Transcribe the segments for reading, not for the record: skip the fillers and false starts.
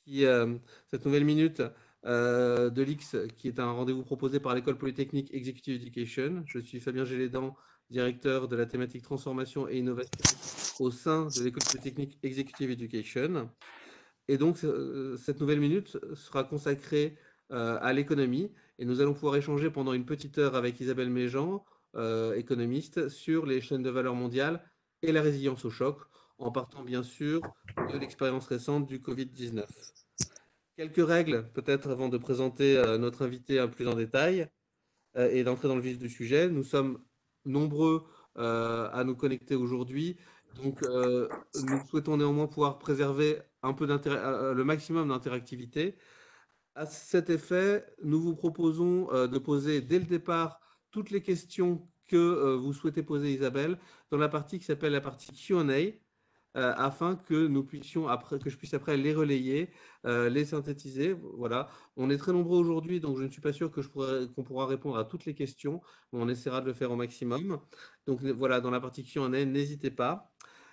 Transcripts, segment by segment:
qui, cette nouvelle minute de l'X, qui est un rendez-vous proposé par l'École Polytechnique Executive Education. Je suis Fabien Gélédan, directeur de la thématique transformation et innovation au sein de l'École Polytechnique Executive Education. Et donc, cette nouvelle minute sera consacrée à l'économie et nous allons pouvoir échanger pendant une petite heure avec Isabelle Méjean, économiste, sur les chaînes de valeur mondiales et la résilience au choc, en partant bien sûr de l'expérience récente du Covid-19. Quelques règles, peut-être avant de présenter notre invité un plus en détail et d'entrer dans le vif du sujet. Nous sommes nombreux à nous connecter aujourd'hui, donc nous souhaitons néanmoins pouvoir préserver un peu le maximum d'interactivité. À cet effet, nous vous proposons de poser dès le départ toutes les questions que vous souhaitez poser, Isabelle, dans la partie qui s'appelle la partie Q&A, afin que nous puissions après, que je puisse après les relayer, les synthétiser. Voilà. On est très nombreux aujourd'hui, donc je ne suis pas sûr que qu'on pourra répondre à toutes les questions, mais on essaiera de le faire au maximum. Donc voilà, dans la partie Q&A, n'hésitez pas.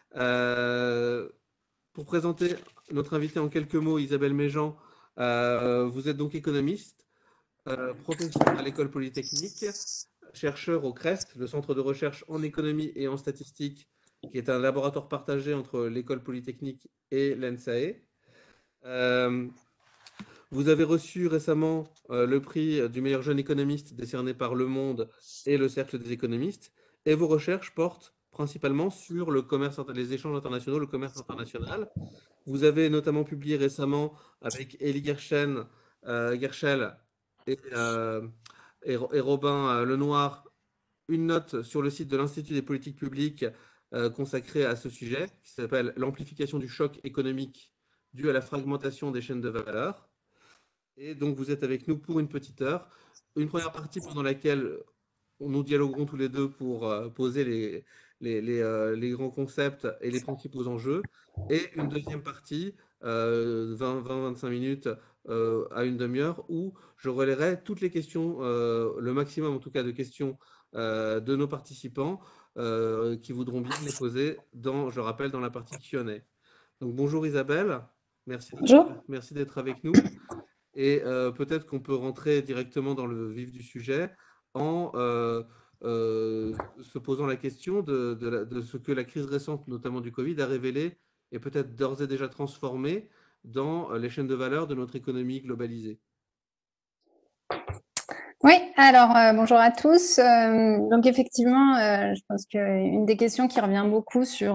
Pour présenter notre invité en quelques mots, Isabelle Méjean, vous êtes donc économiste, professeur à l'École Polytechnique, chercheur au CREST, le Centre de recherche en économie et en statistique, qui est un laboratoire partagé entre l'École Polytechnique et l'ENSAE. Vous avez reçu récemment le prix du meilleur jeune économiste décerné par Le Monde et le Cercle des économistes, et vos recherches portent principalement sur le commerce, les échanges internationaux, le commerce international. Vous avez notamment publié récemment avec Elie Gershel et Robin Lenoir une note sur le site de l'Institut des politiques publiques consacrée à ce sujet, qui s'appelle L'amplification du choc économique dû à la fragmentation des chaînes de valeur. Et donc vous êtes avec nous pour une petite heure. Une première partie pendant laquelle nous dialoguerons tous les deux pour poser les grands concepts et les principaux enjeux. Et une deuxième partie, 20-25 minutes à une demi-heure, où je relayerai toutes les questions, le maximum en tout cas de questions de nos participants qui voudront bien les poser dans, je rappelle, dans la partie Q&A. Donc bonjour Isabelle, Bonjour. merci d'être avec nous. Et peut-être qu'on peut rentrer directement dans le vif du sujet en se posant la question de ce que la crise récente, notamment du Covid, a révélé et peut-être d'ores et déjà transformé dans les chaînes de valeur de notre économie globalisée. Oui, alors bonjour à tous. Donc effectivement, je pense qu'une des questions qui revient beaucoup sur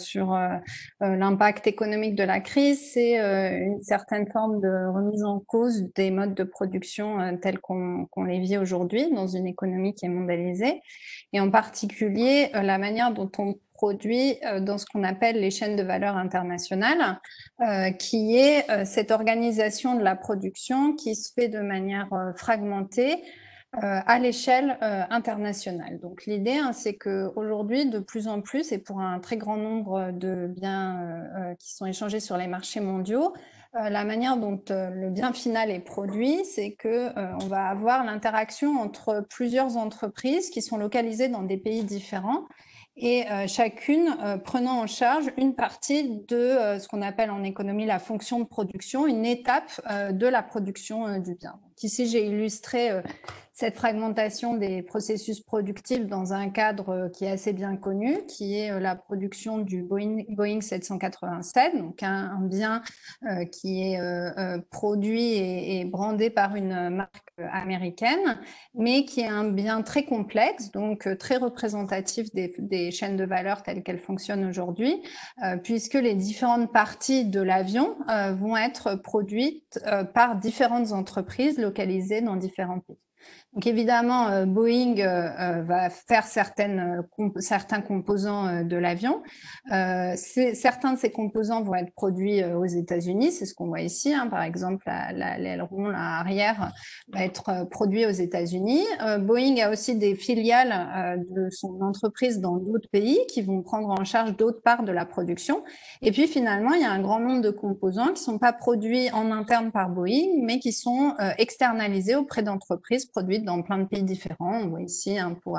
l'impact économique de la crise, c'est une certaine forme de remise en cause des modes de production tels qu'on les vit aujourd'hui dans une économie qui est mondialisée, et en particulier la manière dont on produit dans ce qu'on appelle les chaînes de valeur internationales, qui est cette organisation de la production qui se fait de manière fragmentée à l'échelle internationale. Donc l'idée, c'est qu'aujourd'hui, de plus en plus, et pour un très grand nombre de biens qui sont échangés sur les marchés mondiaux, la manière dont le bien final est produit, c'est qu'on va avoir l'interaction entre plusieurs entreprises qui sont localisées dans des pays différents, et chacune prenant en charge une partie de ce qu'on appelle en économie la fonction de production, une étape de la production du bien. Donc ici, j'ai illustré cette fragmentation des processus productifs dans un cadre qui est assez bien connu, qui est la production du Boeing 787, donc un bien qui est produit et brandé par une marque américaine, mais qui est un bien très complexe, donc très représentatif des chaînes de valeur telles qu'elles fonctionnent aujourd'hui, puisque les différentes parties de l'avion vont être produites par différentes entreprises localisées dans différents pays. Donc évidemment, Boeing va faire certains composants de l'avion. Certains de ces composants vont être produits aux États-Unis, c'est ce qu'on voit ici. Par exemple, l'aileron arrière va être produit aux États-Unis. Boeing a aussi des filiales de son entreprise dans d'autres pays qui vont prendre en charge d'autres parts de la production. Et puis finalement, il y a un grand nombre de composants qui ne sont pas produits en interne par Boeing, mais qui sont externalisés auprès d'entreprises produites dans plein de pays différents. On voit ici pour le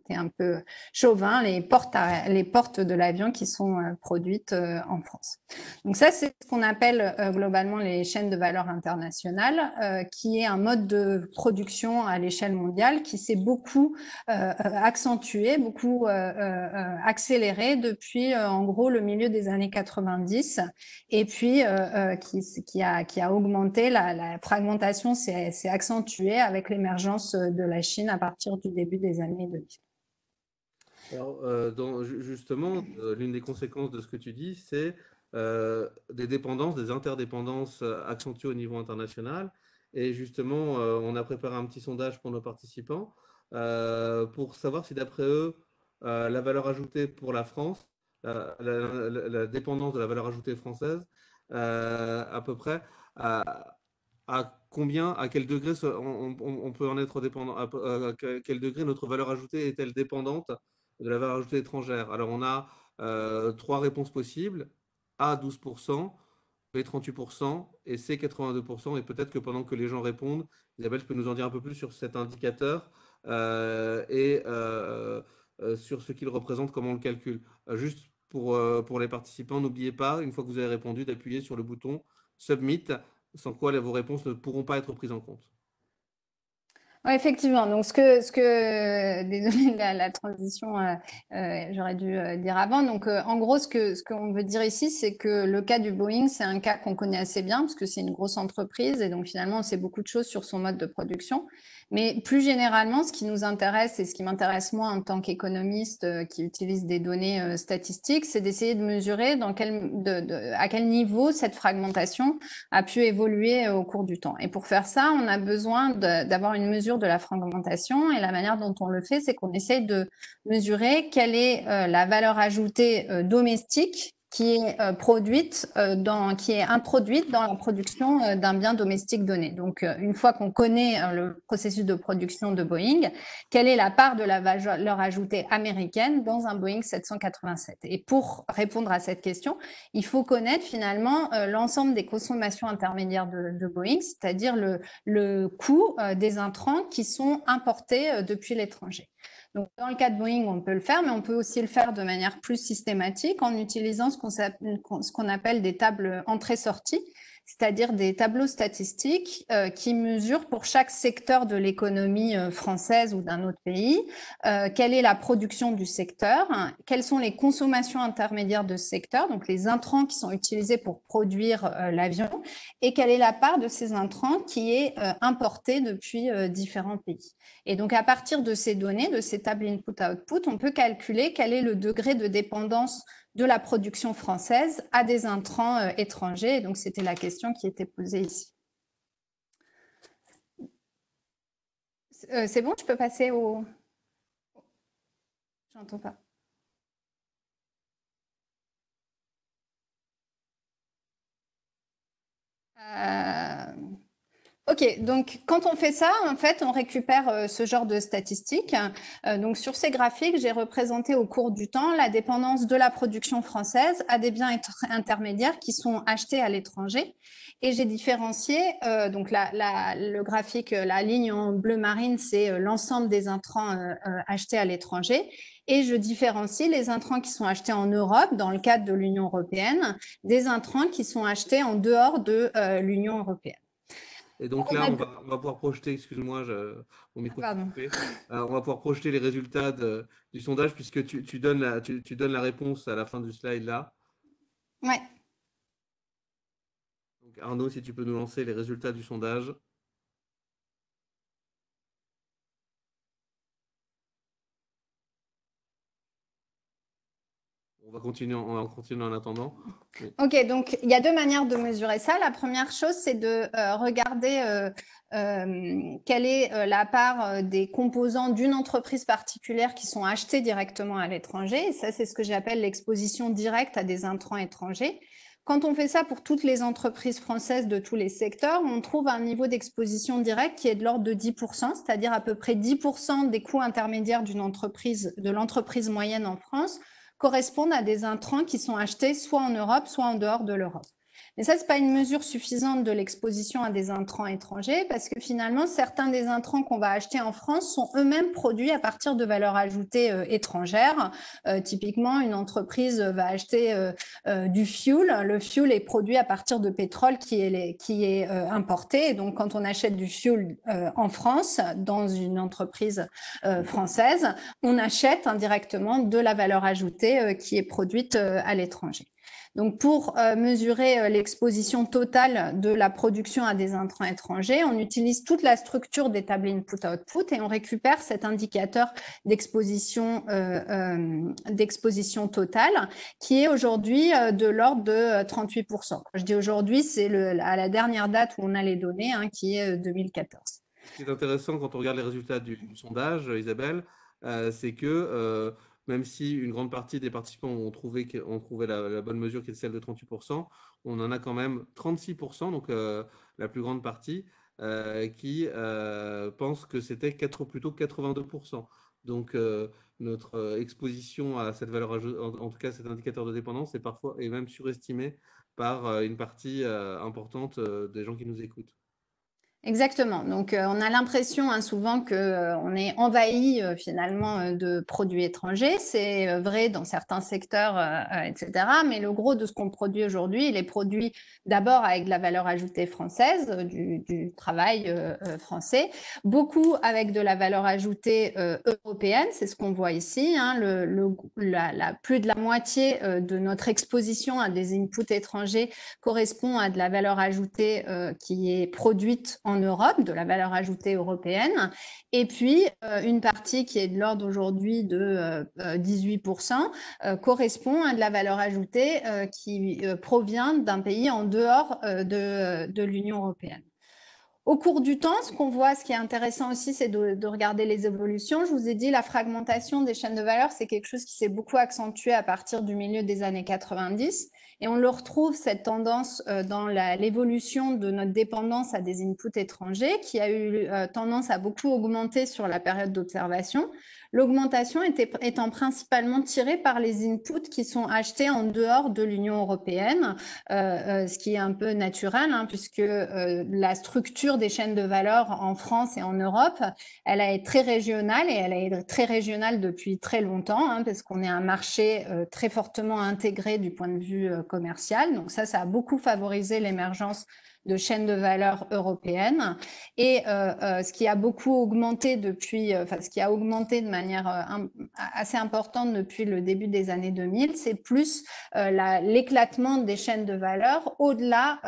côté un peu chauvin, les portes de l'avion qui sont produites en France. Donc ça, c'est ce qu'on appelle globalement les chaînes de valeur internationales, qui est un mode de production à l'échelle mondiale qui s'est beaucoup accentué, beaucoup accéléré depuis en gros le milieu des années 90, et puis qui a augmenté, la fragmentation s'est accentuée avec l'émergence de la Chine à partir du début des années 2000. Alors, justement, l'une des conséquences de ce que tu dis, c'est des dépendances, des interdépendances accentuées au niveau international. Et justement, on a préparé un petit sondage pour nos participants pour savoir si d'après eux, la valeur ajoutée pour la France, la dépendance de la valeur ajoutée française, à peu près, à combien, à quel degré on peut en être dépendant, à quel degré notre valeur ajoutée est-elle dépendante de la valeur ajoutée étrangère. Alors, on a trois réponses possibles: A 12%, B 38% et C 82%. Et peut-être que pendant que les gens répondent, Isabelle, tu peux nous en dire un peu plus sur cet indicateur et sur ce qu'il représente, comment on le calcule. Juste pour les participants, n'oubliez pas, une fois que vous avez répondu, d'appuyer sur le bouton Submit, sans quoi vos réponses ne pourront pas être prises en compte. Ouais, effectivement. Donc, désolée, la transition, j'aurais dû dire avant. Donc, en gros, ce qu'on veut dire ici, c'est que le cas du Boeing, c'est un cas qu'on connaît assez bien parce que c'est une grosse entreprise et donc finalement, on sait beaucoup de choses sur son mode de production. Mais plus généralement, ce qui nous intéresse et ce qui m'intéresse moi en tant qu'économiste qui utilise des données statistiques, c'est d'essayer de mesurer à quel niveau cette fragmentation a pu évoluer au cours du temps. Et pour faire ça, on a besoin d'avoir une mesure de la fragmentation, et la manière dont on le fait, c'est qu'on essaye de mesurer quelle est la valeur ajoutée domestique qui est qui est introduite dans la production d'un bien domestique donné. Donc, une fois qu'on connaît le processus de production de Boeing, quelle est la part de la valeur ajoutée américaine dans un Boeing 787? Et pour répondre à cette question, il faut connaître finalement l'ensemble des consommations intermédiaires de Boeing, c'est-à-dire le coût des intrants qui sont importés depuis l'étranger. Donc, dans le cas de Boeing, on peut le faire, mais on peut aussi le faire de manière plus systématique en utilisant ce qu'on appelle des tables entrée-sortie, c'est-à-dire des tableaux statistiques qui mesurent pour chaque secteur de l'économie française ou d'un autre pays quelle est la production du secteur, quelles sont les consommations intermédiaires de ce secteur, donc les intrants qui sont utilisés pour produire l'avion, et quelle est la part de ces intrants qui est importée depuis différents pays. Et donc, à partir de ces données, de ces tables input-output, on peut calculer quel est le degré de dépendance de la production française à des intrants étrangers. Et donc, c'était la question qui était posée ici. C'est bon, je peux passer au... J'entends pas. Ok, donc quand on fait ça, en fait, on récupère ce genre de statistiques. Donc sur ces graphiques, j'ai représenté au cours du temps la dépendance de la production française à des biens intermédiaires qui sont achetés à l'étranger. Et j'ai différencié, donc le graphique, la ligne en bleu marine, c'est l'ensemble des intrants achetés à l'étranger. Et je différencie les intrants qui sont achetés en Europe, dans le cadre de l'Union européenne, des intrants qui sont achetés en dehors de l'Union européenne. Et donc là, on va pouvoir projeter, excuse-moi, mon micro est coupé. On va pouvoir projeter les résultats du sondage puisque tu donnes la réponse à la fin du slide là. Ouais. Donc Arnaud, si tu peux nous lancer les résultats du sondage. On va continuer en attendant. Ok, donc il y a deux manières de mesurer ça. La première chose, c'est de regarder quelle est la part des composants d'une entreprise particulière qui sont achetés directement à l'étranger. Et ça, c'est ce que j'appelle l'exposition directe à des intrants étrangers. Quand on fait ça pour toutes les entreprises françaises de tous les secteurs, on trouve un niveau d'exposition directe qui est de l'ordre de 10%, c'est-à-dire à peu près 10% des coûts intermédiaires d'une entreprise, de l'entreprise moyenne en France, correspondent à des intrants qui sont achetés soit en Europe, soit en dehors de l'Europe. Mais ça, c'est pas une mesure suffisante de l'exposition à des intrants étrangers parce que finalement, certains des intrants qu'on va acheter en France sont eux-mêmes produits à partir de valeurs ajoutées étrangères. Typiquement, une entreprise va acheter du fuel. Le fuel est produit à partir de pétrole qui est importé. Et donc, quand on achète du fuel en France, dans une entreprise française, on achète indirectement de la valeur ajoutée qui est produite à l'étranger. Donc, pour mesurer l'exposition totale de la production à des intrants étrangers, on utilise toute la structure d'établi input-output et on récupère cet indicateur d'exposition totale qui est aujourd'hui de l'ordre de 38%. Quand je dis aujourd'hui, c'est à la dernière date où on a les données, qui est 2014. Ce qui est intéressant quand on regarde les résultats du sondage, Isabelle, c'est que même si une grande partie des participants ont trouvé la bonne mesure qui est celle de 38%, on en a quand même 36%, donc la plus grande partie, qui pense que c'était plutôt 82%. Donc notre exposition à cette valeur ajoutée, en tout cas cet indicateur de dépendance, est même surestimé par une partie importante des gens qui nous écoutent. Exactement. Donc, on a l'impression souvent qu'on est envahi finalement de produits étrangers. C'est vrai dans certains secteurs, etc. Mais le gros de ce qu'on produit aujourd'hui, il est produit d'abord avec de la valeur ajoutée française, du travail français, beaucoup avec de la valeur ajoutée européenne. C'est ce qu'on voit ici. Plus de la moitié de notre exposition à des inputs étrangers correspond à de la valeur ajoutée qui est produite en Europe, de la valeur ajoutée européenne, et puis une partie qui est de l'ordre aujourd'hui de 18% correspond à de la valeur ajoutée qui provient d'un pays en dehors de l'Union européenne. Au cours du temps, ce qu'on voit, ce qui est intéressant aussi, c'est de regarder les évolutions. Je vous ai dit, la fragmentation des chaînes de valeur, c'est quelque chose qui s'est beaucoup accentué à partir du milieu des années 90. Et on le retrouve, cette tendance, dans l'évolution de notre dépendance à des inputs étrangers, qui a eu tendance à beaucoup augmenter sur la période d'observation. L'augmentation étant principalement tirée par les inputs qui sont achetés en dehors de l'Union européenne, ce qui est un peu naturel, puisque la structure des chaînes de valeur en France et en Europe, elle est très régionale et elle est très régionale depuis très longtemps, parce qu'on est un marché très fortement intégré du point de vue commercial. Donc ça a beaucoup favorisé l'émergence de chaînes de valeur européennes. Et ce qui a beaucoup augmenté ce qui a augmenté de manière assez importante depuis le début des années 2000, c'est plus l'éclatement des chaînes de valeur au-delà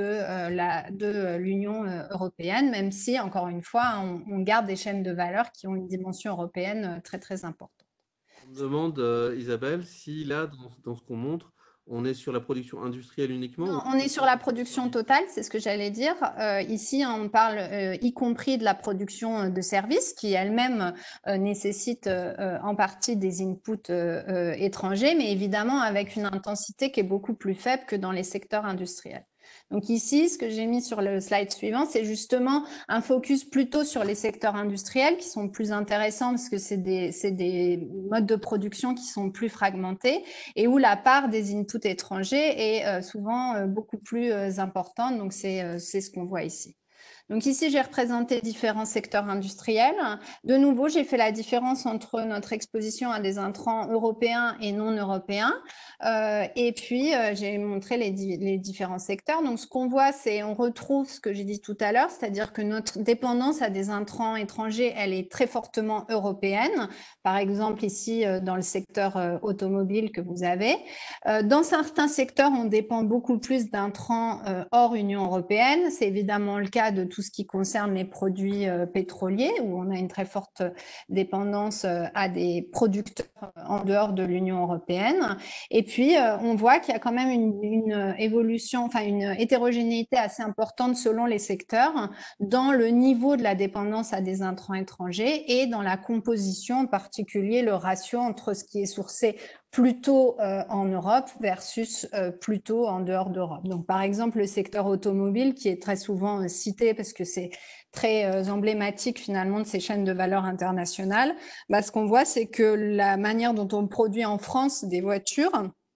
de l'Union européenne, même si, encore une fois, on garde des chaînes de valeur qui ont une dimension européenne très, très importante. On me demande, Isabelle, si là, dans ce qu'on montre, on est sur la production industrielle uniquement? Non, on est sur la production totale, c'est ce que j'allais dire. Ici, on parle y compris de la production de services qui elle-même nécessite en partie des inputs étrangers, mais évidemment avec une intensité qui est beaucoup plus faible que dans les secteurs industriels. Donc ici, ce que j'ai mis sur le slide suivant, c'est justement un focus plutôt sur les secteurs industriels qui sont plus intéressants parce que c'est des modes de production qui sont plus fragmentés et où la part des inputs étrangers est souvent beaucoup plus importante. Donc c'est ce qu'on voit ici. Donc ici, j'ai représenté différents secteurs industriels. De nouveau, j'ai fait la différence entre notre exposition à des intrants européens et non européens. Et puis, j'ai montré les différents secteurs. Donc, ce qu'on voit, c'est on retrouve ce que j'ai dit tout à l'heure, c'est-à-dire que notre dépendance à des intrants étrangers, elle est très fortement européenne. Par exemple, ici, dans le secteur automobile que vous avez. Dans certains secteurs, on dépend beaucoup plus d'intrants hors Union européenne. C'est évidemment le cas de tout ce qui concerne les produits pétroliers, où on a une très forte dépendance à des producteurs en dehors de l'Union européenne. Et puis, on voit qu'il y a quand même une évolution, enfin une hétérogénéité assez importante selon les secteurs dans le niveau de la dépendance à des intrants étrangers et dans la composition, en particulier le ratio entre ce qui est sourcé plutôt en Europe versus plutôt en dehors d'Europe. Donc, par exemple, le secteur automobile qui est très souvent cité parce que c'est très emblématique finalement de ces chaînes de valeur internationales, ce qu'on voit, c'est que la manière dont on produit en France des voitures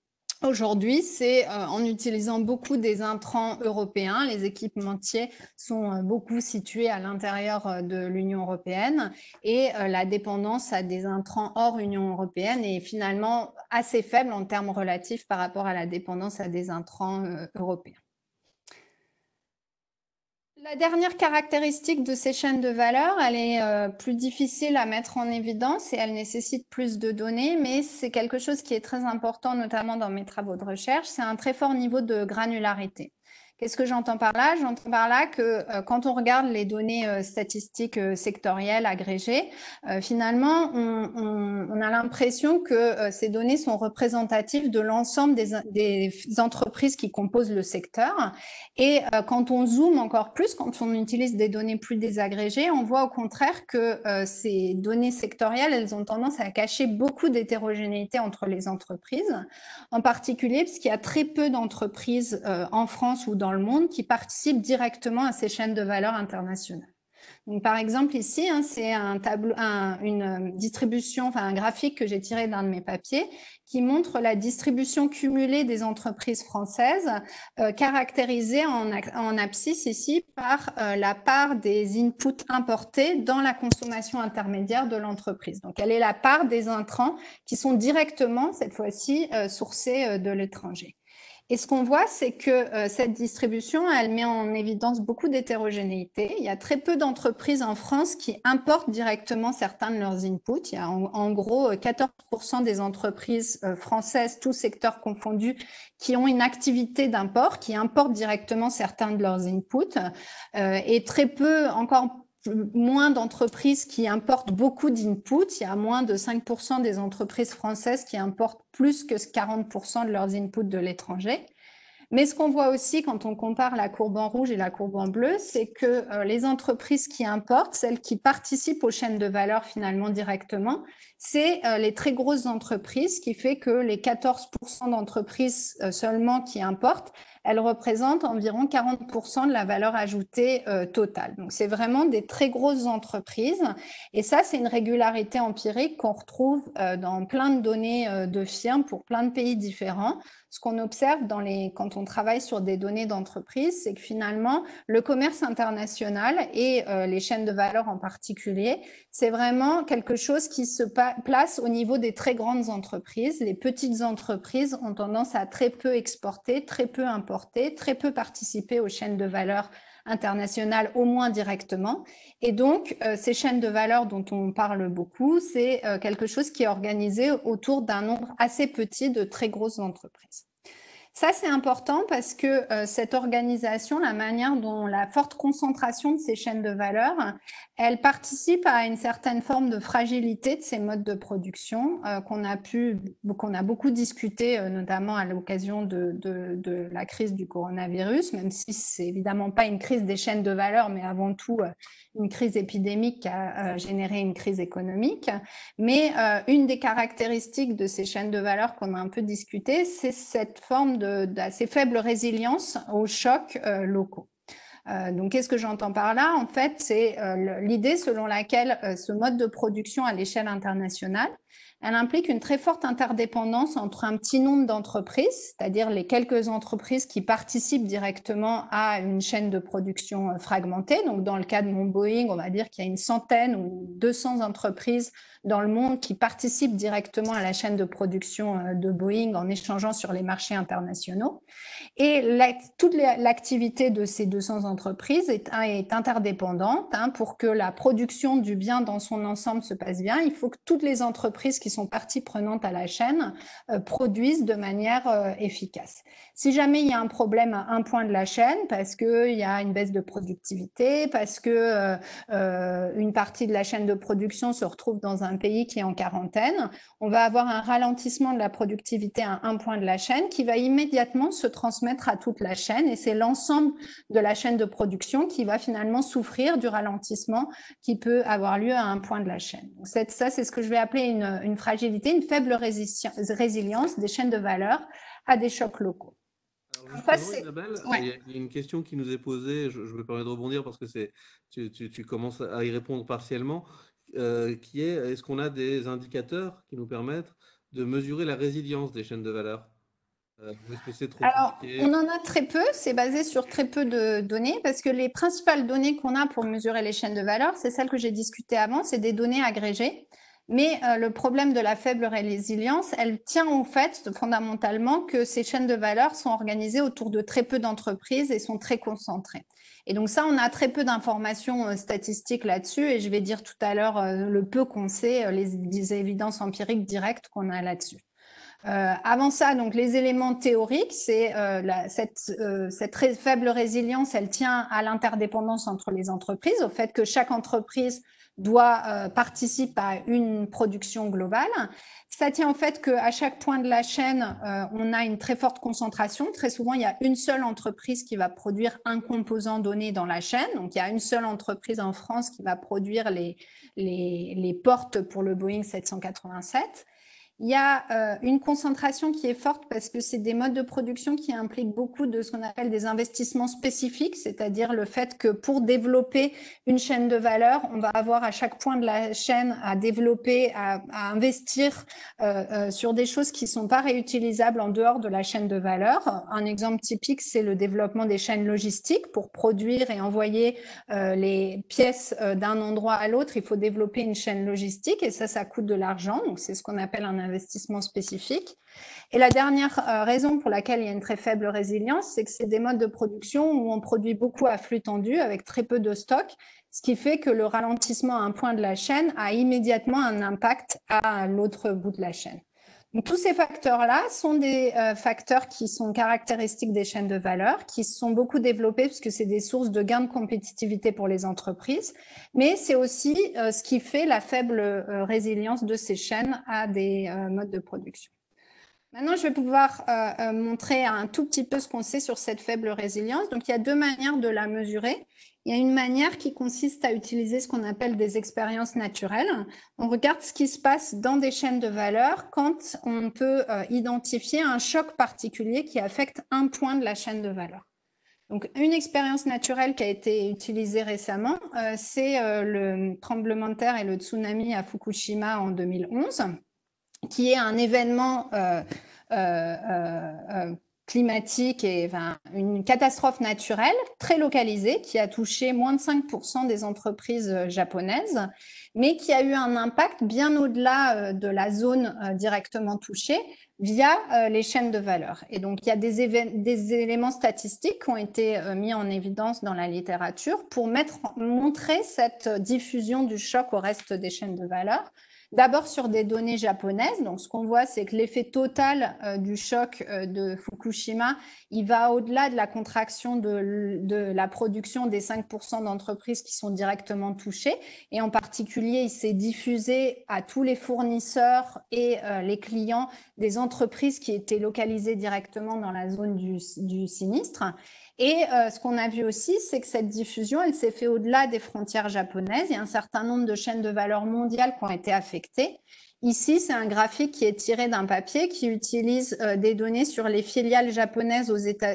Aujourd'hui, c'est en utilisant beaucoup des intrants européens. Les équipementiers sont beaucoup situés à l'intérieur de l'Union européenne et la dépendance à des intrants hors Union européenne est finalement assez faible en termes relatifs par rapport à la dépendance à des intrants européens. La dernière caractéristique de ces chaînes de valeur, elle est plus difficile à mettre en évidence et elle nécessite plus de données, mais c'est quelque chose qui est très important, notamment dans mes travaux de recherche, c'est un très fort niveau de granularité. Qu'est-ce que j'entends par là? J'entends par là que quand on regarde les données statistiques sectorielles agrégées, finalement, on a l'impression que ces données sont représentatives de l'ensemble des entreprises qui composent le secteur. Et quand on zoome encore plus, quand on utilise des données plus désagrégées, on voit au contraire que ces données sectorielles, elles ont tendance à cacher beaucoup d'hétérogénéité entre les entreprises, en particulier parce qu'il y a très peu d'entreprises en France ou dans le monde qui participent directement à ces chaînes de valeur internationales. Donc, par exemple, ici, c'est un tableau, une distribution, enfin un graphique que j'ai tiré d'un de mes papiers qui montre la distribution cumulée des entreprises françaises, caractérisée en abscisse ici par la part des inputs importés dans la consommation intermédiaire de l'entreprise. Donc, elle est la part des intrants qui sont directement, cette fois-ci, sourcés de l'étranger. Et ce qu'on voit, c'est que cette distribution, elle met en évidence beaucoup d'hétérogénéité. Il y a très peu d'entreprises en France qui importent directement certains de leurs inputs. Il y a en gros 14% des entreprises françaises, tous secteurs confondus, qui ont une activité d'import, qui importent directement certains de leurs inputs, et très peu, encore moins d'entreprises qui importent beaucoup d'inputs. Il y a moins de 5% des entreprises françaises qui importent plus que 40% de leurs inputs de l'étranger. Mais ce qu'on voit aussi quand on compare la courbe en rouge et la courbe en bleu, c'est que les entreprises qui importent, celles qui participent aux chaînes de valeur finalement directement, c'est les très grosses entreprises, qui fait que les 14% d'entreprises seulement qui importent, elles représentent environ 40% de la valeur ajoutée totale. Donc, c'est vraiment des très grosses entreprises. Et ça, c'est une régularité empirique qu'on retrouve dans plein de données de firmes pour plein de pays différents. Ce qu'on observe quand on travaille sur des données d'entreprise, c'est que finalement, le commerce international et les chaînes de valeur en particulier, c'est vraiment quelque chose qui se place au niveau des très grandes entreprises. Les petites entreprises ont tendance à très peu exporter, très peu importer, très peu participer aux chaînes de valeur internationales, au moins directement. Et donc, ces chaînes de valeur dont on parle beaucoup, c'est quelque chose qui est organisé autour d'un nombre assez petit de très grosses entreprises. Ça, c'est important parce que cette organisation, la manière dont la forte concentration de ces chaînes de valeur, elle participe à une certaine forme de fragilité de ces modes de production qu'on a beaucoup discuté, notamment à l'occasion de la crise du coronavirus, même si c'est évidemment pas une crise des chaînes de valeur, mais avant tout une crise épidémique qui a généré une crise économique. Mais une des caractéristiques de ces chaînes de valeur qu'on a un peu discuté, c'est cette forme d'assez faible résilience aux chocs locaux. Donc, qu'est-ce que j'entends par là? En fait, c'est l'idée selon laquelle ce mode de production à l'échelle internationale, elle implique une très forte interdépendance entre un petit nombre d'entreprises, c'est-à-dire les quelques entreprises qui participent directement à une chaîne de production fragmentée. Donc, dans le cas de mon Boeing, on va dire qu'il y a une centaine ou 200 entreprises dans le monde qui participent directement à la chaîne de production de Boeing en échangeant sur les marchés internationaux. Et toute l'activité de ces 200 entreprises est interdépendante. Pour que la production du bien dans son ensemble se passe bien, il faut que toutes les entreprises qui sont partie prenante à la chaîne produisent de manière efficace. Si jamais il y a un problème à un point de la chaîne, parce qu'il y a une baisse de productivité, parce que une partie de la chaîne de production se retrouve dans un pays qui est en quarantaine, on va avoir un ralentissement de la productivité à un point de la chaîne qui va immédiatement se transmettre à toute la chaîne, et c'est l'ensemble de la chaîne de production qui va finalement souffrir du ralentissement qui peut avoir lieu à un point de la chaîne. Donc ça, c'est ce que je vais appeler une fragilité, une faible résilience des chaînes de valeur à des chocs locaux. Alors justement, Isabelle, il y a une question qui nous est posée, je me permets de rebondir parce que tu commences à y répondre partiellement, qui est-ce qu'on a des indicateurs qui nous permettent de mesurer la résilience des chaînes de valeur? Ou est-ce que c'est trop Alors, compliqué? on en a très peu, c'est basé sur très peu de données, parce que les principales données qu'on a pour mesurer les chaînes de valeur, c'est celles que j'ai discutées avant, c'est des données agrégées. Mais le problème de la faible résilience, elle tient au fait, fondamentalement, que ces chaînes de valeur sont organisées autour de très peu d'entreprises et sont très concentrées. Et donc ça, on a très peu d'informations statistiques là-dessus, et je vais dire tout à l'heure le peu qu'on sait, les évidences empiriques directes qu'on a là-dessus. Avant ça, donc les éléments théoriques, c'est cette faible résilience, elle tient à l'interdépendance entre les entreprises, au fait que chaque entreprise doit participer à une production globale. Ça tient au fait qu'à chaque point de la chaîne, on a une très forte concentration. Très souvent, il y a une seule entreprise qui va produire un composant donné dans la chaîne. Donc, il y a une seule entreprise en France qui va produire les portes pour le Boeing 787. Il y a une concentration qui est forte parce que c'est des modes de production qui impliquent beaucoup de ce qu'on appelle des investissements spécifiques, c'est-à-dire le fait que pour développer une chaîne de valeur, on va avoir à chaque point de la chaîne à développer, à investir sur des choses qui ne sont pas réutilisables en dehors de la chaîne de valeur. Un exemple typique, c'est le développement des chaînes logistiques. Pour produire et envoyer les pièces d'un endroit à l'autre, il faut développer une chaîne logistique et ça coûte de l'argent. Donc, c'est ce qu'on appelle un investissement spécifique. Et la dernière raison pour laquelle il y a une très faible résilience, c'est que c'est des modes de production où on produit beaucoup à flux tendu avec très peu de stock, ce qui fait que le ralentissement à un point de la chaîne a immédiatement un impact à l'autre bout de la chaîne. Donc, tous ces facteurs-là sont des facteurs qui sont caractéristiques des chaînes de valeur, qui sont beaucoup développés puisque c'est des sources de gains de compétitivité pour les entreprises, mais c'est aussi ce qui fait la faible résilience de ces chaînes à des modes de production. Maintenant, je vais pouvoir montrer un tout petit peu ce qu'on sait sur cette faible résilience. Donc, il y a deux manières de la mesurer. Il y a une manière qui consiste à utiliser ce qu'on appelle des expériences naturelles. On regarde ce qui se passe dans des chaînes de valeur quand on peut identifier un choc particulier qui affecte un point de la chaîne de valeur. Donc, une expérience naturelle qui a été utilisée récemment, c'est le tremblement de terre et le tsunami à Fukushima en 2011, qui est un événement climatique et une catastrophe naturelle très localisée qui a touché moins de 5% des entreprises japonaises, mais qui a eu un impact bien au-delà de la zone directement touchée via les chaînes de valeur. Et donc, il y a des éléments statistiques qui ont été mis en évidence dans la littérature pour montrer cette diffusion du choc au reste des chaînes de valeur. D'abord sur des données japonaises. Donc, ce qu'on voit, c'est que l'effet total du choc de Fukushima, il va au-delà de la contraction de la production des 5% d'entreprises qui sont directement touchées. Et en particulier, il s'est diffusé à tous les fournisseurs et les clients des entreprises qui étaient localisées directement dans la zone du sinistre. Et ce qu'on a vu aussi, c'est que cette diffusion, elle s'est faite au-delà des frontières japonaises. Il y a un certain nombre de chaînes de valeur mondiales qui ont été affectées. Ici, c'est un graphique qui est tiré d'un papier qui utilise des données sur les filiales japonaises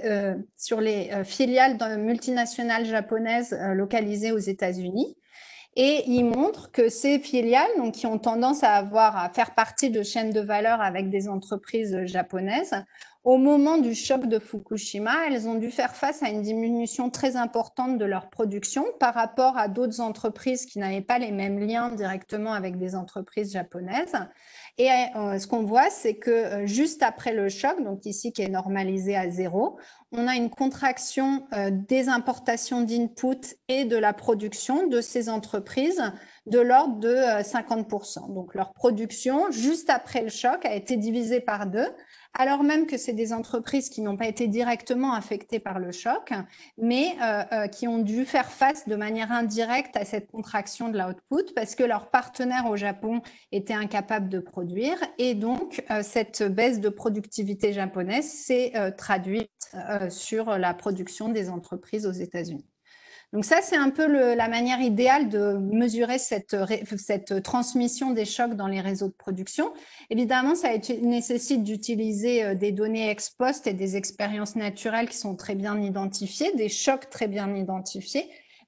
sur les filiales multinationales japonaises localisées aux États-Unis. Et il montre que ces filiales, donc, qui ont tendance à faire partie de chaînes de valeur avec des entreprises japonaises, au moment du choc de Fukushima, elles ont dû faire face à une diminution très importante de leur production par rapport à d'autres entreprises qui n'avaient pas les mêmes liens directement avec des entreprises japonaises. Et ce qu'on voit, c'est que juste après le choc, donc ici qui est normalisé à 0, on a une contraction des importations d'input et de la production de ces entreprises de l'ordre de 50%. Donc leur production, juste après le choc, a été divisée par 2, alors même que c'est des entreprises qui n'ont pas été directement affectées par le choc, mais qui ont dû faire face de manière indirecte à cette contraction de l'output parce que leurs partenaires au Japon étaient incapables de produire. Et donc, cette baisse de productivité japonaise s'est traduite sur la production des entreprises aux États-Unis. Donc ça, c'est un peu la manière idéale de mesurer cette transmission des chocs dans les réseaux de production. Évidemment, ça nécessite d'utiliser des données ex post et des expériences naturelles qui sont très bien identifiées, des chocs très bien identifiés.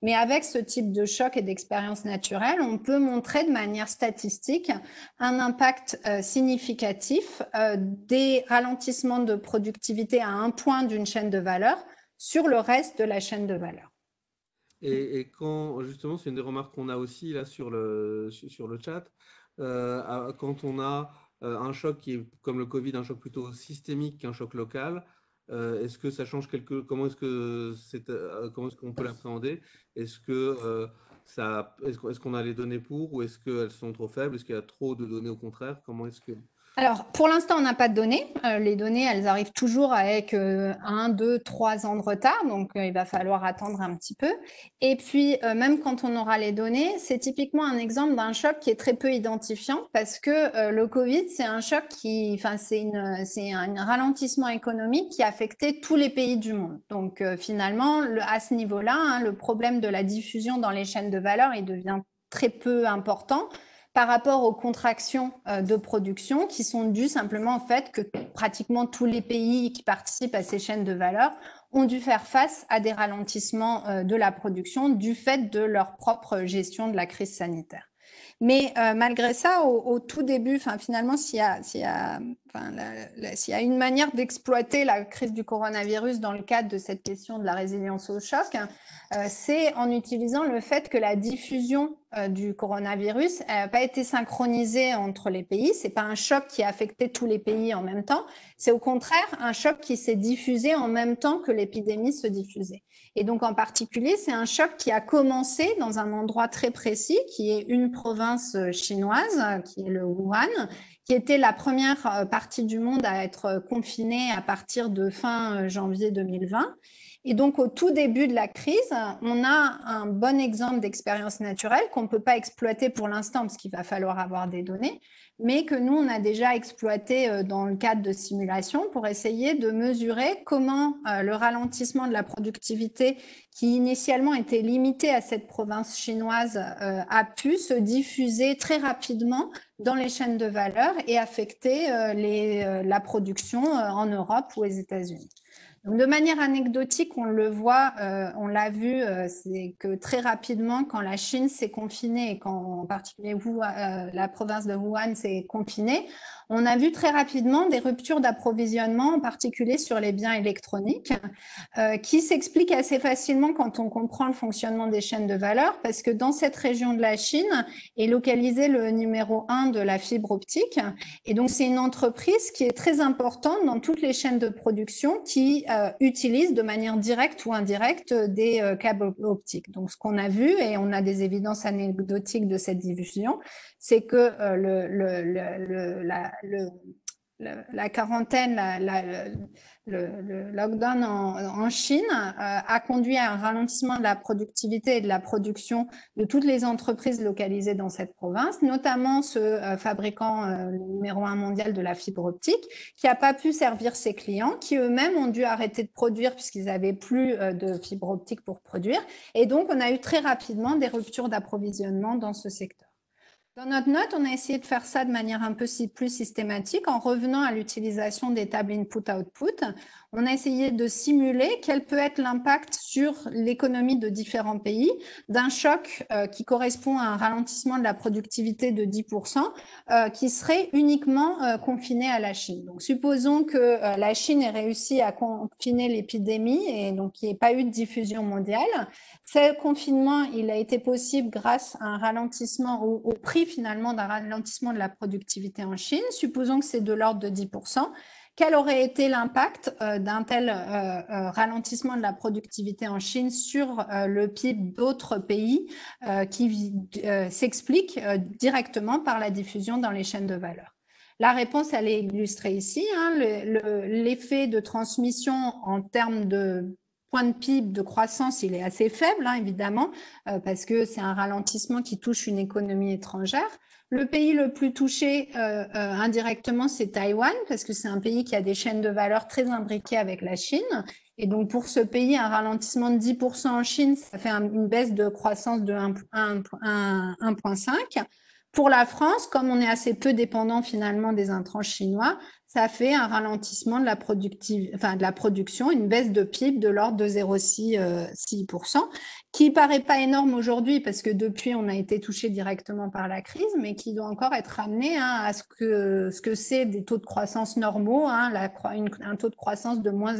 Mais avec ce type de choc et d'expérience naturelle, on peut montrer de manière statistique un impact significatif des ralentissements de productivité à un point d'une chaîne de valeur sur le reste de la chaîne de valeur. Et quand, justement, c'est une des remarques qu'on a aussi là sur le chat, quand on a un choc qui est, comme le Covid, un choc plutôt systémique qu'un choc local, est-ce que ça change comment comment est-ce qu'on peut l'appréhender? Est-ce que est-ce qu'on a les données pour, ou est-ce qu'elles sont trop faibles? Est-ce qu'il y a trop de données au contraire? Comment est-ce que... Alors, pour l'instant, on n'a pas de données. Les données, elles arrivent toujours avec 1, 2, 3 ans de retard, donc il va falloir attendre un petit peu. Et puis, même quand on aura les données, c'est typiquement un exemple d'un choc qui est très peu identifiant, parce que le Covid, c'est un choc c'est un ralentissement économique qui a affecté tous les pays du monde. Donc, finalement, à ce niveau-là, le problème de la diffusion dans les chaînes de valeur, il devient très peu important par rapport aux contractions de production qui sont dues simplement au fait que pratiquement tous les pays qui participent à ces chaînes de valeur ont dû faire face à des ralentissements de la production du fait de leur propre gestion de la crise sanitaire. Mais malgré ça, au tout début, finalement, s'il y a une manière d'exploiter la crise du coronavirus dans le cadre de cette question de la résilience au choc, c'est en utilisant le fait que la diffusion du coronavirus n'a pas été synchronisée entre les pays. C'est pas un choc qui a affecté tous les pays en même temps. C'est au contraire un choc qui s'est diffusé en même temps que l'épidémie se diffusait. Et donc, en particulier, c'est un choc qui a commencé dans un endroit très précis, qui est une province chinoise, qui est le Wuhan, qui était la première partie du monde à être confinée à partir de fin janvier 2020. Et donc, au tout début de la crise, on a un bon exemple d'expérience naturelle qu'on ne peut pas exploiter pour l'instant parce qu'il va falloir avoir des données, mais que nous, on a déjà exploité dans le cadre de simulations pour essayer de mesurer comment le ralentissement de la productivité, qui initialement était limité à cette province chinoise, a pu se diffuser très rapidement dans les chaînes de valeur et affecter la production en Europe ou aux États-Unis. Donc, de manière anecdotique, on le voit, on l'a vu, c'est que très rapidement, quand la Chine s'est confinée et quand en particulier la province de Wuhan s'est confinée, on a vu très rapidement des ruptures d'approvisionnement, en particulier sur les biens électroniques, qui s'expliquent assez facilement quand on comprend le fonctionnement des chaînes de valeur, parce que dans cette région de la Chine est localisé le numéro 1 de la fibre optique. Et donc, c'est une entreprise qui est très importante dans toutes les chaînes de production qui utilisent de manière directe ou indirecte des câbles optiques. Donc, ce qu'on a vu, et on a des évidences anecdotiques de cette diffusion, c'est que la quarantaine, le lockdown en Chine a conduit à un ralentissement de la productivité et de la production de toutes les entreprises localisées dans cette province, notamment ce fabricant numéro 1 mondial de la fibre optique, qui n'a pas pu servir ses clients, qui eux-mêmes ont dû arrêter de produire puisqu'ils n'avaient plus de fibre optique pour produire. Et donc, on a eu très rapidement des ruptures d'approvisionnement dans ce secteur. Dans notre note, on a essayé de faire ça de manière un peu plus systématique en revenant à l'utilisation des tables input-output. On a essayé de simuler quel peut être l'impact sur l'économie de différents pays d'un choc qui correspond à un ralentissement de la productivité de 10% qui serait uniquement confiné à la Chine. Donc, supposons que la Chine ait réussi à confiner l'épidémie et donc qu'il n'y ait pas eu de diffusion mondiale. Ce confinement, il a été possible grâce à un ralentissement au prix finalement d'un ralentissement de la productivité en Chine. Supposons que c'est de l'ordre de 10%. Quel aurait été l'impact d'un tel ralentissement de la productivité en Chine sur le PIB d'autres pays qui s'explique directement par la diffusion dans les chaînes de valeur? La réponse, elle est illustrée ici. L'effet de transmission en termes de point de PIB de croissance, il est assez faible, évidemment, parce que c'est un ralentissement qui touche une économie étrangère. Le pays le plus touché indirectement, c'est Taïwan, parce que c'est un pays qui a des chaînes de valeur très imbriquées avec la Chine. Et donc, pour ce pays, un ralentissement de 10% en Chine, ça fait une baisse de croissance de 1,5. pour la France, comme on est assez peu dépendant finalement des intrants chinois, ça fait un ralentissement de la production, une baisse de PIB de l'ordre de 0,6%, qui paraît pas énorme aujourd'hui parce que depuis on a été touché directement par la crise, mais qui doit encore être ramené à ce que c'est des taux de croissance normaux, un taux de croissance de moins